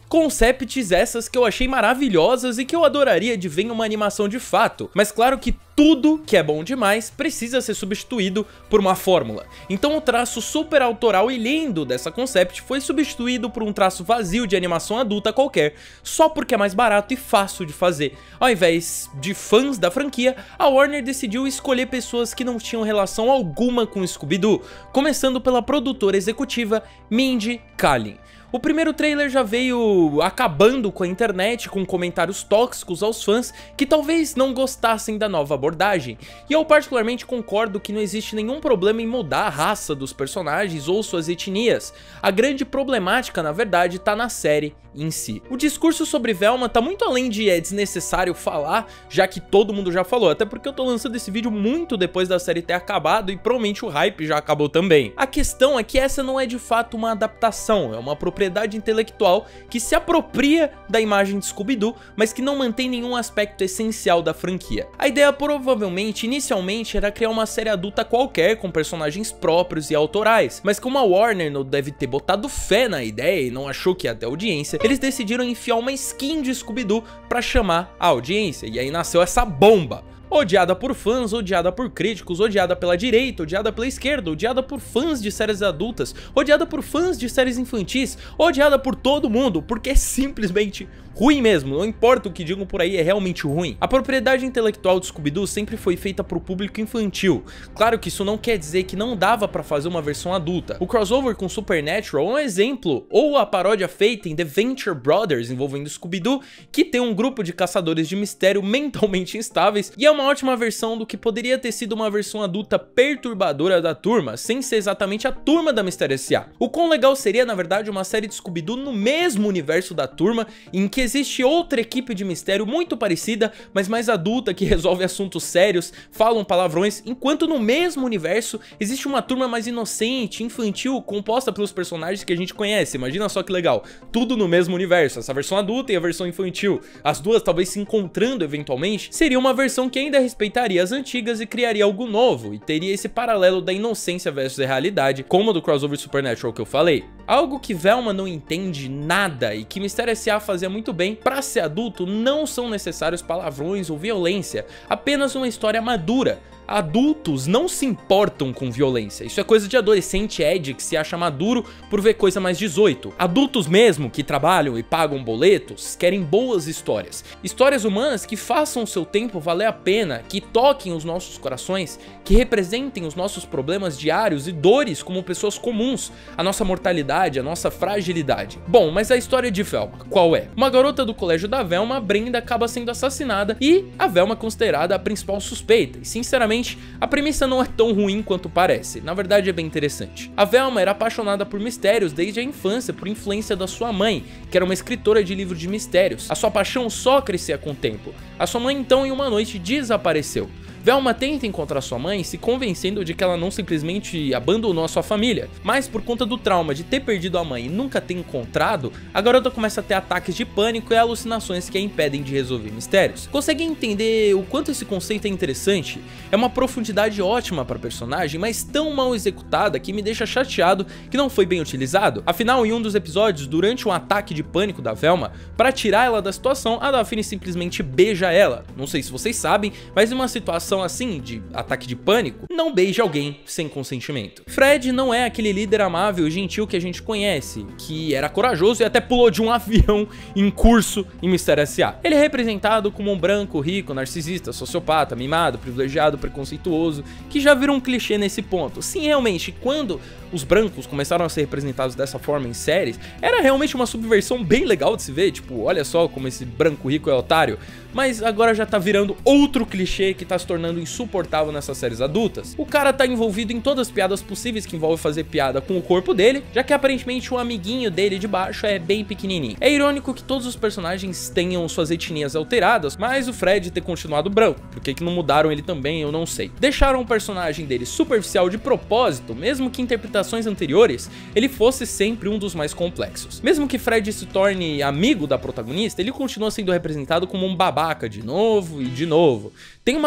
Concepts essas que eu achei maravilhosas e que eu adoraria de ver em uma animação de fato, mas claro que tudo que é bom demais precisa ser substituído por uma fórmula. Então o traço super autoral e lindo dessa concept foi substituído por um traço vazio de animação adulta qualquer, só porque é mais barato e fácil de fazer. Ao invés de fãs da franquia, a Warner decidiu escolher pessoas que não tinham relação alguma com Scooby-Doo, começando pela produtora executiva Mindy Kaling. O primeiro trailer já veio acabando com a internet, com comentários tóxicos aos fãs que talvez não gostassem da nova abordagem, e eu particularmente concordo que não existe nenhum problema em mudar a raça dos personagens ou suas etnias. A grande problemática, na verdade, tá na série em si. O discurso sobre Velma tá muito além de é desnecessário falar, já que todo mundo já falou, até porque eu tô lançando esse vídeo muito depois da série ter acabado e provavelmente o hype já acabou também. A questão é que essa não é de fato uma adaptação, é uma propriedade intelectual que se apropria da imagem de Scooby-Doo, mas que não mantém nenhum aspecto essencial da franquia. A ideia provavelmente, inicialmente, era criar uma série adulta qualquer com personagens próprios e autorais, mas como a Warner não deve ter botado fé na ideia e não achou que ia ter audiência, eles decidiram enfiar uma skin de Scooby-Doo pra chamar a audiência, e aí nasceu essa bomba. Odiada por fãs, odiada por críticos, odiada pela direita, odiada pela esquerda, odiada por fãs de séries adultas, odiada por fãs de séries infantis, odiada por todo mundo, porque é simplesmente ruim mesmo, não importa o que digam por aí, é realmente ruim. A propriedade intelectual de Scooby-Doo sempre foi feita para o público infantil. Claro que isso não quer dizer que não dava para fazer uma versão adulta. O crossover com Supernatural é um exemplo, ou a paródia feita em The Venture Brothers envolvendo Scooby-Doo, que tem um grupo de caçadores de mistério mentalmente instáveis, e é uma ótima versão do que poderia ter sido uma versão adulta perturbadora da turma, sem ser exatamente a turma da Mistério S.A. O quão legal seria, na verdade, uma série de Scooby-Doo no mesmo universo da turma, em que existe outra equipe de mistério muito parecida, mas mais adulta, que resolve assuntos sérios, falam palavrões, enquanto no mesmo universo existe uma turma mais inocente, infantil, composta pelos personagens que a gente conhece. Imagina só que legal, tudo no mesmo universo, essa versão adulta e a versão infantil, as duas talvez se encontrando eventualmente, seria uma versão que ainda respeitaria as antigas e criaria algo novo, e teria esse paralelo da inocência versus a realidade, como a do crossover Supernatural que eu falei. Algo que Velma não entende nada e que Mistério S.A. fazia muito bem, para ser adulto não são necessários palavrões ou violência, apenas uma história madura. Adultos não se importam com violência, isso é coisa de adolescente Ed que se acha maduro por ver coisa mais 18. Adultos mesmo, que trabalham e pagam boletos, querem boas histórias. Histórias humanas que façam o seu tempo valer a pena, que toquem os nossos corações, que representem os nossos problemas diários e dores como pessoas comuns, a nossa mortalidade, a nossa fragilidade. Bom, mas a história de Velma, qual é? Uma garota do colégio da Velma, Brenda, acaba sendo assassinada e a Velma é considerada a principal suspeita, e sinceramente a premissa não é tão ruim quanto parece, na verdade é bem interessante. A Velma era apaixonada por mistérios desde a infância por influência da sua mãe, que era uma escritora de livros de mistérios. A sua paixão só crescia com o tempo. A sua mãe então em uma noite desapareceu. Velma tenta encontrar sua mãe, se convencendo de que ela não simplesmente abandonou a sua família, mas por conta do trauma de ter perdido a mãe e nunca ter encontrado, a garota começa a ter ataques de pânico e alucinações que a impedem de resolver mistérios. Consegue entender o quanto esse conceito é interessante? É uma profundidade ótima para a personagem, mas tão mal executada que me deixa chateado que não foi bem utilizado. Afinal, em um dos episódios, durante um ataque de pânico da Velma, para tirar ela da situação, a Daphne simplesmente beija ela. Não sei se vocês sabem, mas em uma situação assim, de ataque de pânico, não beije alguém sem consentimento. Fred não é aquele líder amável e gentil que a gente conhece, que era corajoso e até pulou de um avião em curso em Mistério S.A. Ele é representado como um branco, rico, narcisista, sociopata, mimado, privilegiado, preconceituoso, que já virou um clichê nesse ponto. Sim, realmente, quando os brancos começaram a ser representados dessa forma em séries, era realmente uma subversão bem legal de se ver, tipo, olha só como esse branco rico é otário, mas agora já tá virando outro clichê que tá se tornando insuportável nessas séries adultas. O cara tá envolvido em todas as piadas possíveis que envolvem fazer piada com o corpo dele, já que aparentemente o amiguinho dele de baixo é bem pequenininho. É irônico que todos os personagens tenham suas etnias alteradas, mas o Fred ter continuado branco. Por que não mudaram ele também, eu não sei. Deixaram o personagem dele superficial de propósito, mesmo que em interpretações anteriores ele fosse sempre um dos mais complexos. Mesmo que Fred se torne amigo da protagonista, ele continua sendo representado como um babaca de novo e de novo. Tem uma cena que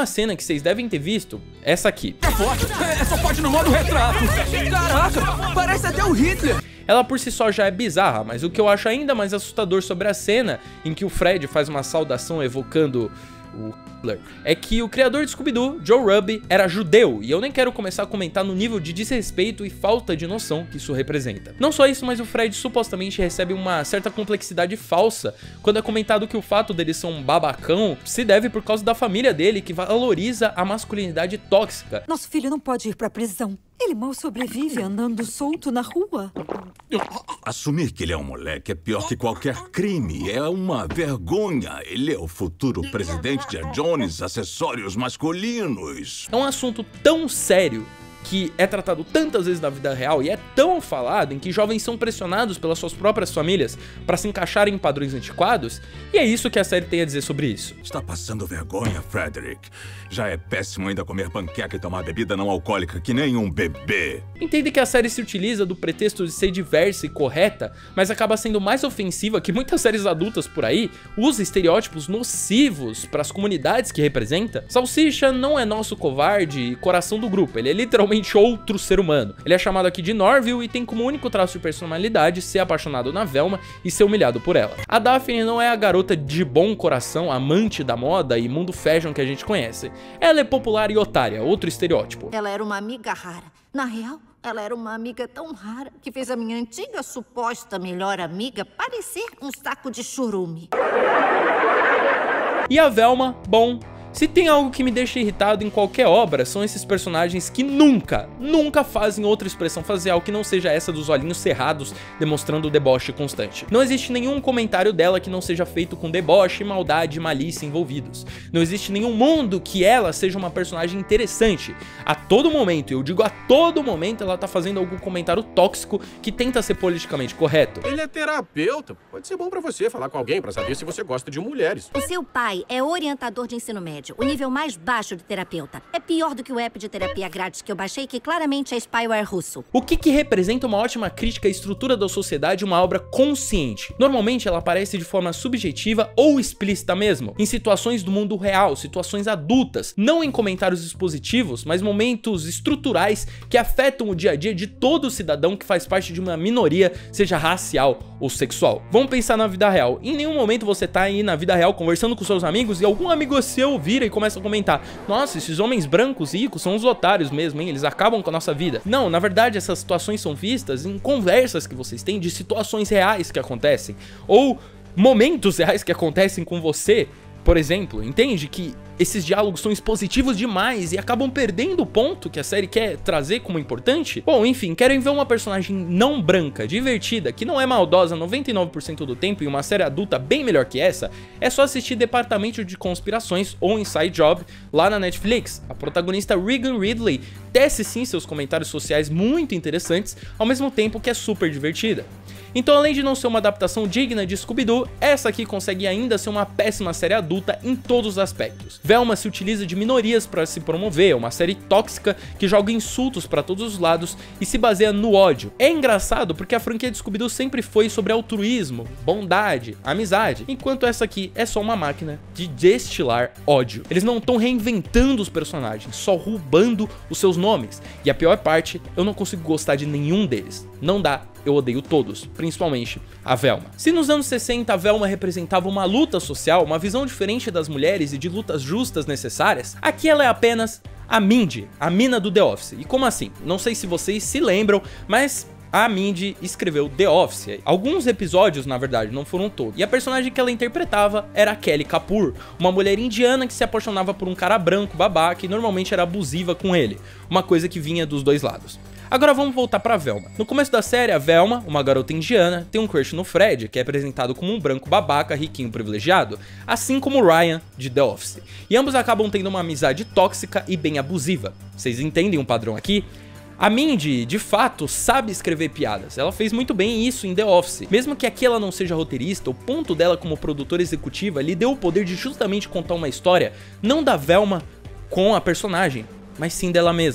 vocês devem ter visto essa aqui. É forte, é só forte no modo retrato. Caraca, parece até o Hitler. Ela por si só já é bizarra, mas o que eu acho ainda mais assustador sobre a cena em que o Fred faz uma saudação evocando o Hitler é que o criador de Scooby-Doo, Joe Ruby, era judeu, e eu nem quero começar a comentar no nível de desrespeito e falta de noção que isso representa. Não só isso, mas o Fred supostamente recebe uma certa complexidade falsa quando é comentado que o fato dele ser um babacão se deve por causa da família dele, que valoriza a masculinidade tóxica. Nosso filho não pode ir pra prisão. Ele mal sobrevive andando solto na rua. Assumir que ele é um moleque é pior que qualquer crime. É uma vergonha. Ele é o futuro presidente de Jones, acessórios masculinos. É um assunto tão sério que é tratado tantas vezes na vida real e é tão falado em que jovens são pressionados pelas suas próprias famílias para se encaixarem em padrões antiquados, e é isso que a série tem a dizer sobre isso. Está passando vergonha, Frederick. Já é péssimo ainda comer panqueca e tomar bebida não alcoólica que nem um bebê. Entende que a série se utiliza do pretexto de ser diversa e correta, mas acaba sendo mais ofensiva que muitas séries adultas por aí, usa estereótipos nocivos para as comunidades que representa. Salsicha não é nosso covarde e coração do grupo, ele é literalmente outro ser humano. Ele é chamado aqui de Norville e tem como único traço de personalidade ser apaixonado na Velma e ser humilhado por ela. A Daphne não é a garota de bom coração, amante da moda e mundo fashion que a gente conhece. Ela é popular e otária, outro estereótipo. Ela era uma amiga rara. Na real, ela era uma amiga tão rara que fez a minha antiga suposta melhor amiga parecer um saco de churume. E a Velma, bom, se tem algo que me deixa irritado em qualquer obra, são esses personagens que nunca fazem outra expressão facial que não seja essa dos olhinhos cerrados, demonstrando o deboche constante. Não existe nenhum comentário dela que não seja feito com deboche, maldade e malícia envolvidos. Não existe nenhum mundo que ela seja uma personagem interessante. A todo momento, eu digo a todo momento, ela tá fazendo algum comentário tóxico que tenta ser politicamente correto. Ele é terapeuta. Pode ser bom pra você falar com alguém pra saber se você gosta de mulheres. O seu pai é orientador de ensino médio. O nível mais baixo de terapeuta. É pior do que o app de terapia grátis que eu baixei, que claramente é spyware russo. O que representa uma ótima crítica à estrutura da sociedade, uma obra consciente. Normalmente ela aparece de forma subjetiva ou explícita mesmo, em situações do mundo real, situações adultas, não em comentários expositivos, mas momentos estruturais que afetam o dia a dia de todo cidadão que faz parte de uma minoria, seja racial ou sexual. Vamos pensar na vida real. Em nenhum momento você tá aí na vida real conversando com seus amigos e algum amigo seu vira e começa a comentar: nossa, esses homens brancos ricos são os otários mesmo, hein? Eles acabam com a nossa vida. Não, na verdade essas situações são vistas em conversas que vocês têm de situações reais que acontecem, ou momentos reais que acontecem com você, por exemplo. Entende que esses diálogos são expositivos demais e acabam perdendo o ponto que a série quer trazer como importante? Bom, enfim, querem ver uma personagem não branca, divertida, que não é maldosa 99% do tempo e uma série adulta bem melhor que essa? É só assistir Departamento de Conspirações ou Inside Job lá na Netflix. A protagonista Regan Ridley tece sim seus comentários sociais muito interessantes, ao mesmo tempo que é super divertida. Então, além de não ser uma adaptação digna de Scooby-Doo, essa aqui consegue ainda ser uma péssima série adulta em todos os aspectos. Velma se utiliza de minorias para se promover, é uma série tóxica que joga insultos para todos os lados e se baseia no ódio. É engraçado porque a franquia de Scooby-Doo sempre foi sobre altruísmo, bondade, amizade, enquanto essa aqui é só uma máquina de destilar ódio. Eles não estão reinventando os personagens, só roubando os seus nomes. E a pior parte, eu não consigo gostar de nenhum deles. Não dá. Eu odeio todos, principalmente a Velma. Se nos anos 60 a Velma representava uma luta social, uma visão diferente das mulheres e de lutas justas necessárias, aqui ela é apenas a Mindy, a mina do The Office. E como assim? Não sei se vocês se lembram, mas a Mindy escreveu The Office. Alguns episódios, na verdade, não foram todos. E a personagem que ela interpretava era a Kelly Kapoor, uma mulher indiana que se apaixonava por um cara branco, babaca, e normalmente era abusiva com ele. Uma coisa que vinha dos dois lados. Agora vamos voltar pra Velma. No começo da série, a Velma, uma garota indiana, tem um crush no Fred, que é apresentado como um branco babaca, riquinho, privilegiado, assim como o Ryan, de The Office. E ambos acabam tendo uma amizade tóxica e bem abusiva. Vocês entendem um padrão aqui? A Mindy, de fato, sabe escrever piadas. Ela fez muito bem isso em The Office. Mesmo que aqui ela não seja roteirista, o ponto dela como produtora executiva lhe deu o poder de justamente contar uma história, não da Velma com a personagem, mas sim dela mesma.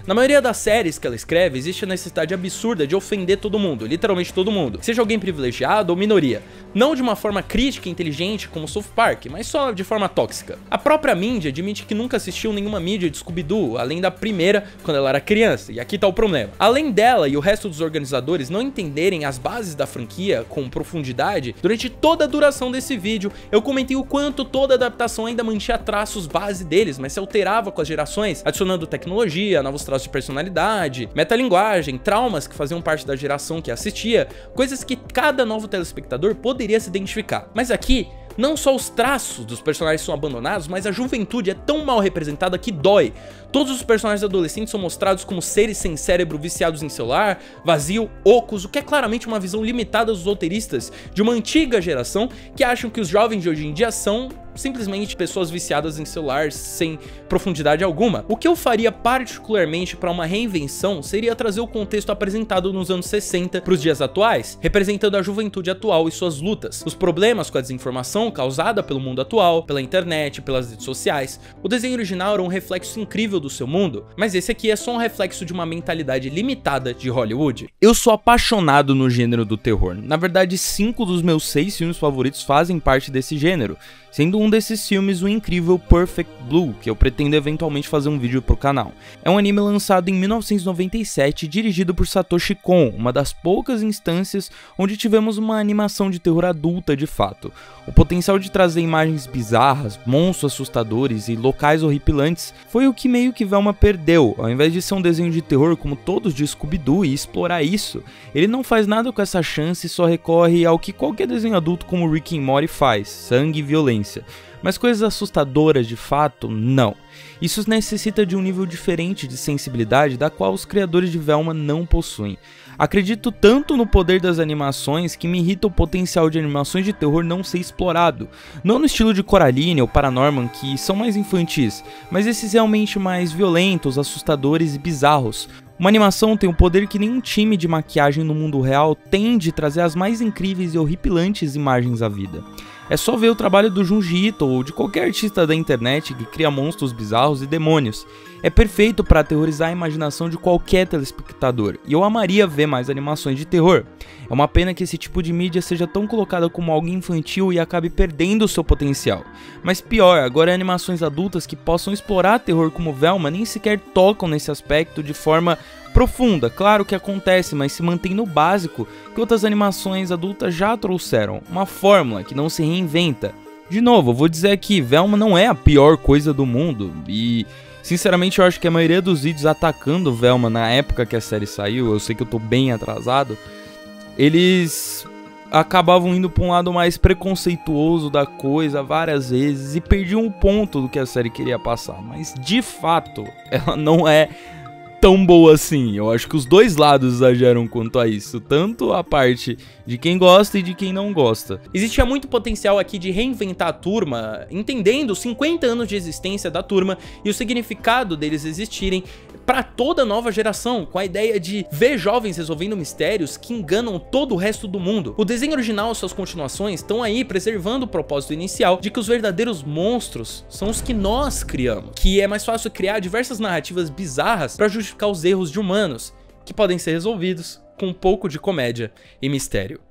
Na maioria das séries que ela escreve, existe a necessidade absurda de ofender todo mundo, literalmente todo mundo, seja alguém privilegiado ou minoria. Não de uma forma crítica e inteligente como South Park, mas só de forma tóxica. A própria Mindy admite que nunca assistiu nenhuma mídia de Scooby-Doo, além da primeira, quando ela era criança, e aqui tá o problema. Além dela e o resto dos organizadores não entenderem as bases da franquia com profundidade, durante toda a duração desse vídeo, eu comentei o quanto toda adaptação ainda mantinha traços base deles, mas se alterava com as gerações, adicionando tecnologia, novos traços de personalidade, metalinguagem, traumas que faziam parte da geração que assistia, coisas que cada novo telespectador poderia se identificar. Mas aqui, não só os traços dos personagens são abandonados, mas a juventude é tão mal representada que dói. Todos os personagens adolescentes são mostrados como seres sem cérebro, viciados em celular, vazio, ocos, o que é claramente uma visão limitada dos roteiristas de uma antiga geração que acham que os jovens de hoje em dia são simplesmente pessoas viciadas em celular sem profundidade alguma. O que eu faria particularmente para uma reinvenção seria trazer o contexto apresentado nos anos 60 para os dias atuais, representando a juventude atual e suas lutas, os problemas com a desinformação causada pelo mundo atual, pela internet, pelas redes sociais. O desenho original era um reflexo incrível do seu mundo, mas esse aqui é só um reflexo de uma mentalidade limitada de Hollywood. Eu sou apaixonado no gênero do terror. Na verdade, 5 dos meus 6 filmes favoritos fazem parte desse gênero, sendo um desses filmes o incrível Perfect Blue, que eu pretendo eventualmente fazer um vídeo pro canal. É um anime lançado em 1997, dirigido por Satoshi Kon, uma das poucas instâncias onde tivemos uma animação de terror adulta de fato. O potencial de trazer imagens bizarras, monstros assustadores e locais horripilantes foi o que meio que Velma perdeu. Ao invés de ser um desenho de terror como todos de Scooby-Doo e explorar isso, ele não faz nada com essa chance e só recorre ao que qualquer desenho adulto como Rick and Morty faz: sangue e violência. Mas coisas assustadoras de fato, não. Isso necessita de um nível diferente de sensibilidade da qual os criadores de Velma não possuem. Acredito tanto no poder das animações que me irrita o potencial de animações de terror não ser explorado. Não no estilo de Coraline ou Paranorman, que são mais infantis, mas esses realmente mais violentos, assustadores e bizarros. Uma animação tem um poder que nenhum time de maquiagem no mundo real tem de trazer as mais incríveis e horripilantes imagens à vida. É só ver o trabalho do Junji Ito ou de qualquer artista da internet que cria monstros bizarros e demônios. É perfeito para aterrorizar a imaginação de qualquer telespectador, e eu amaria ver mais animações de terror. É uma pena que esse tipo de mídia seja tão colocada como algo infantil e acabe perdendo o seu potencial. Mas pior, agora animações adultas que possam explorar terror como Velma nem sequer tocam nesse aspecto de forma profunda. Claro que acontece, mas se mantém no básico que outras animações adultas já trouxeram, uma fórmula que não se reinventa. De novo, eu vou dizer aqui, Velma não é a pior coisa do mundo, e sinceramente eu acho que a maioria dos vídeos atacando Velma na época que a série saiu, eu sei que eu tô bem atrasado, eles acabavam indo pra um lado mais preconceituoso da coisa várias vezes e perdiam o ponto do que a série queria passar, mas de fato ela não é tão boa assim. Eu acho que os dois lados exageram quanto a isso, tanto a parte de quem gosta e de quem não gosta. Existia muito potencial aqui de reinventar a Turma, entendendo os 50 anos de existência da Turma e o significado deles existirem para toda a nova geração, com a ideia de ver jovens resolvendo mistérios que enganam todo o resto do mundo. O desenho original e suas continuações estão aí preservando o propósito inicial de que os verdadeiros monstros são os que nós criamos, que é mais fácil criar diversas narrativas bizarras para justificar os erros de humanos, que podem ser resolvidos com um pouco de comédia e mistério.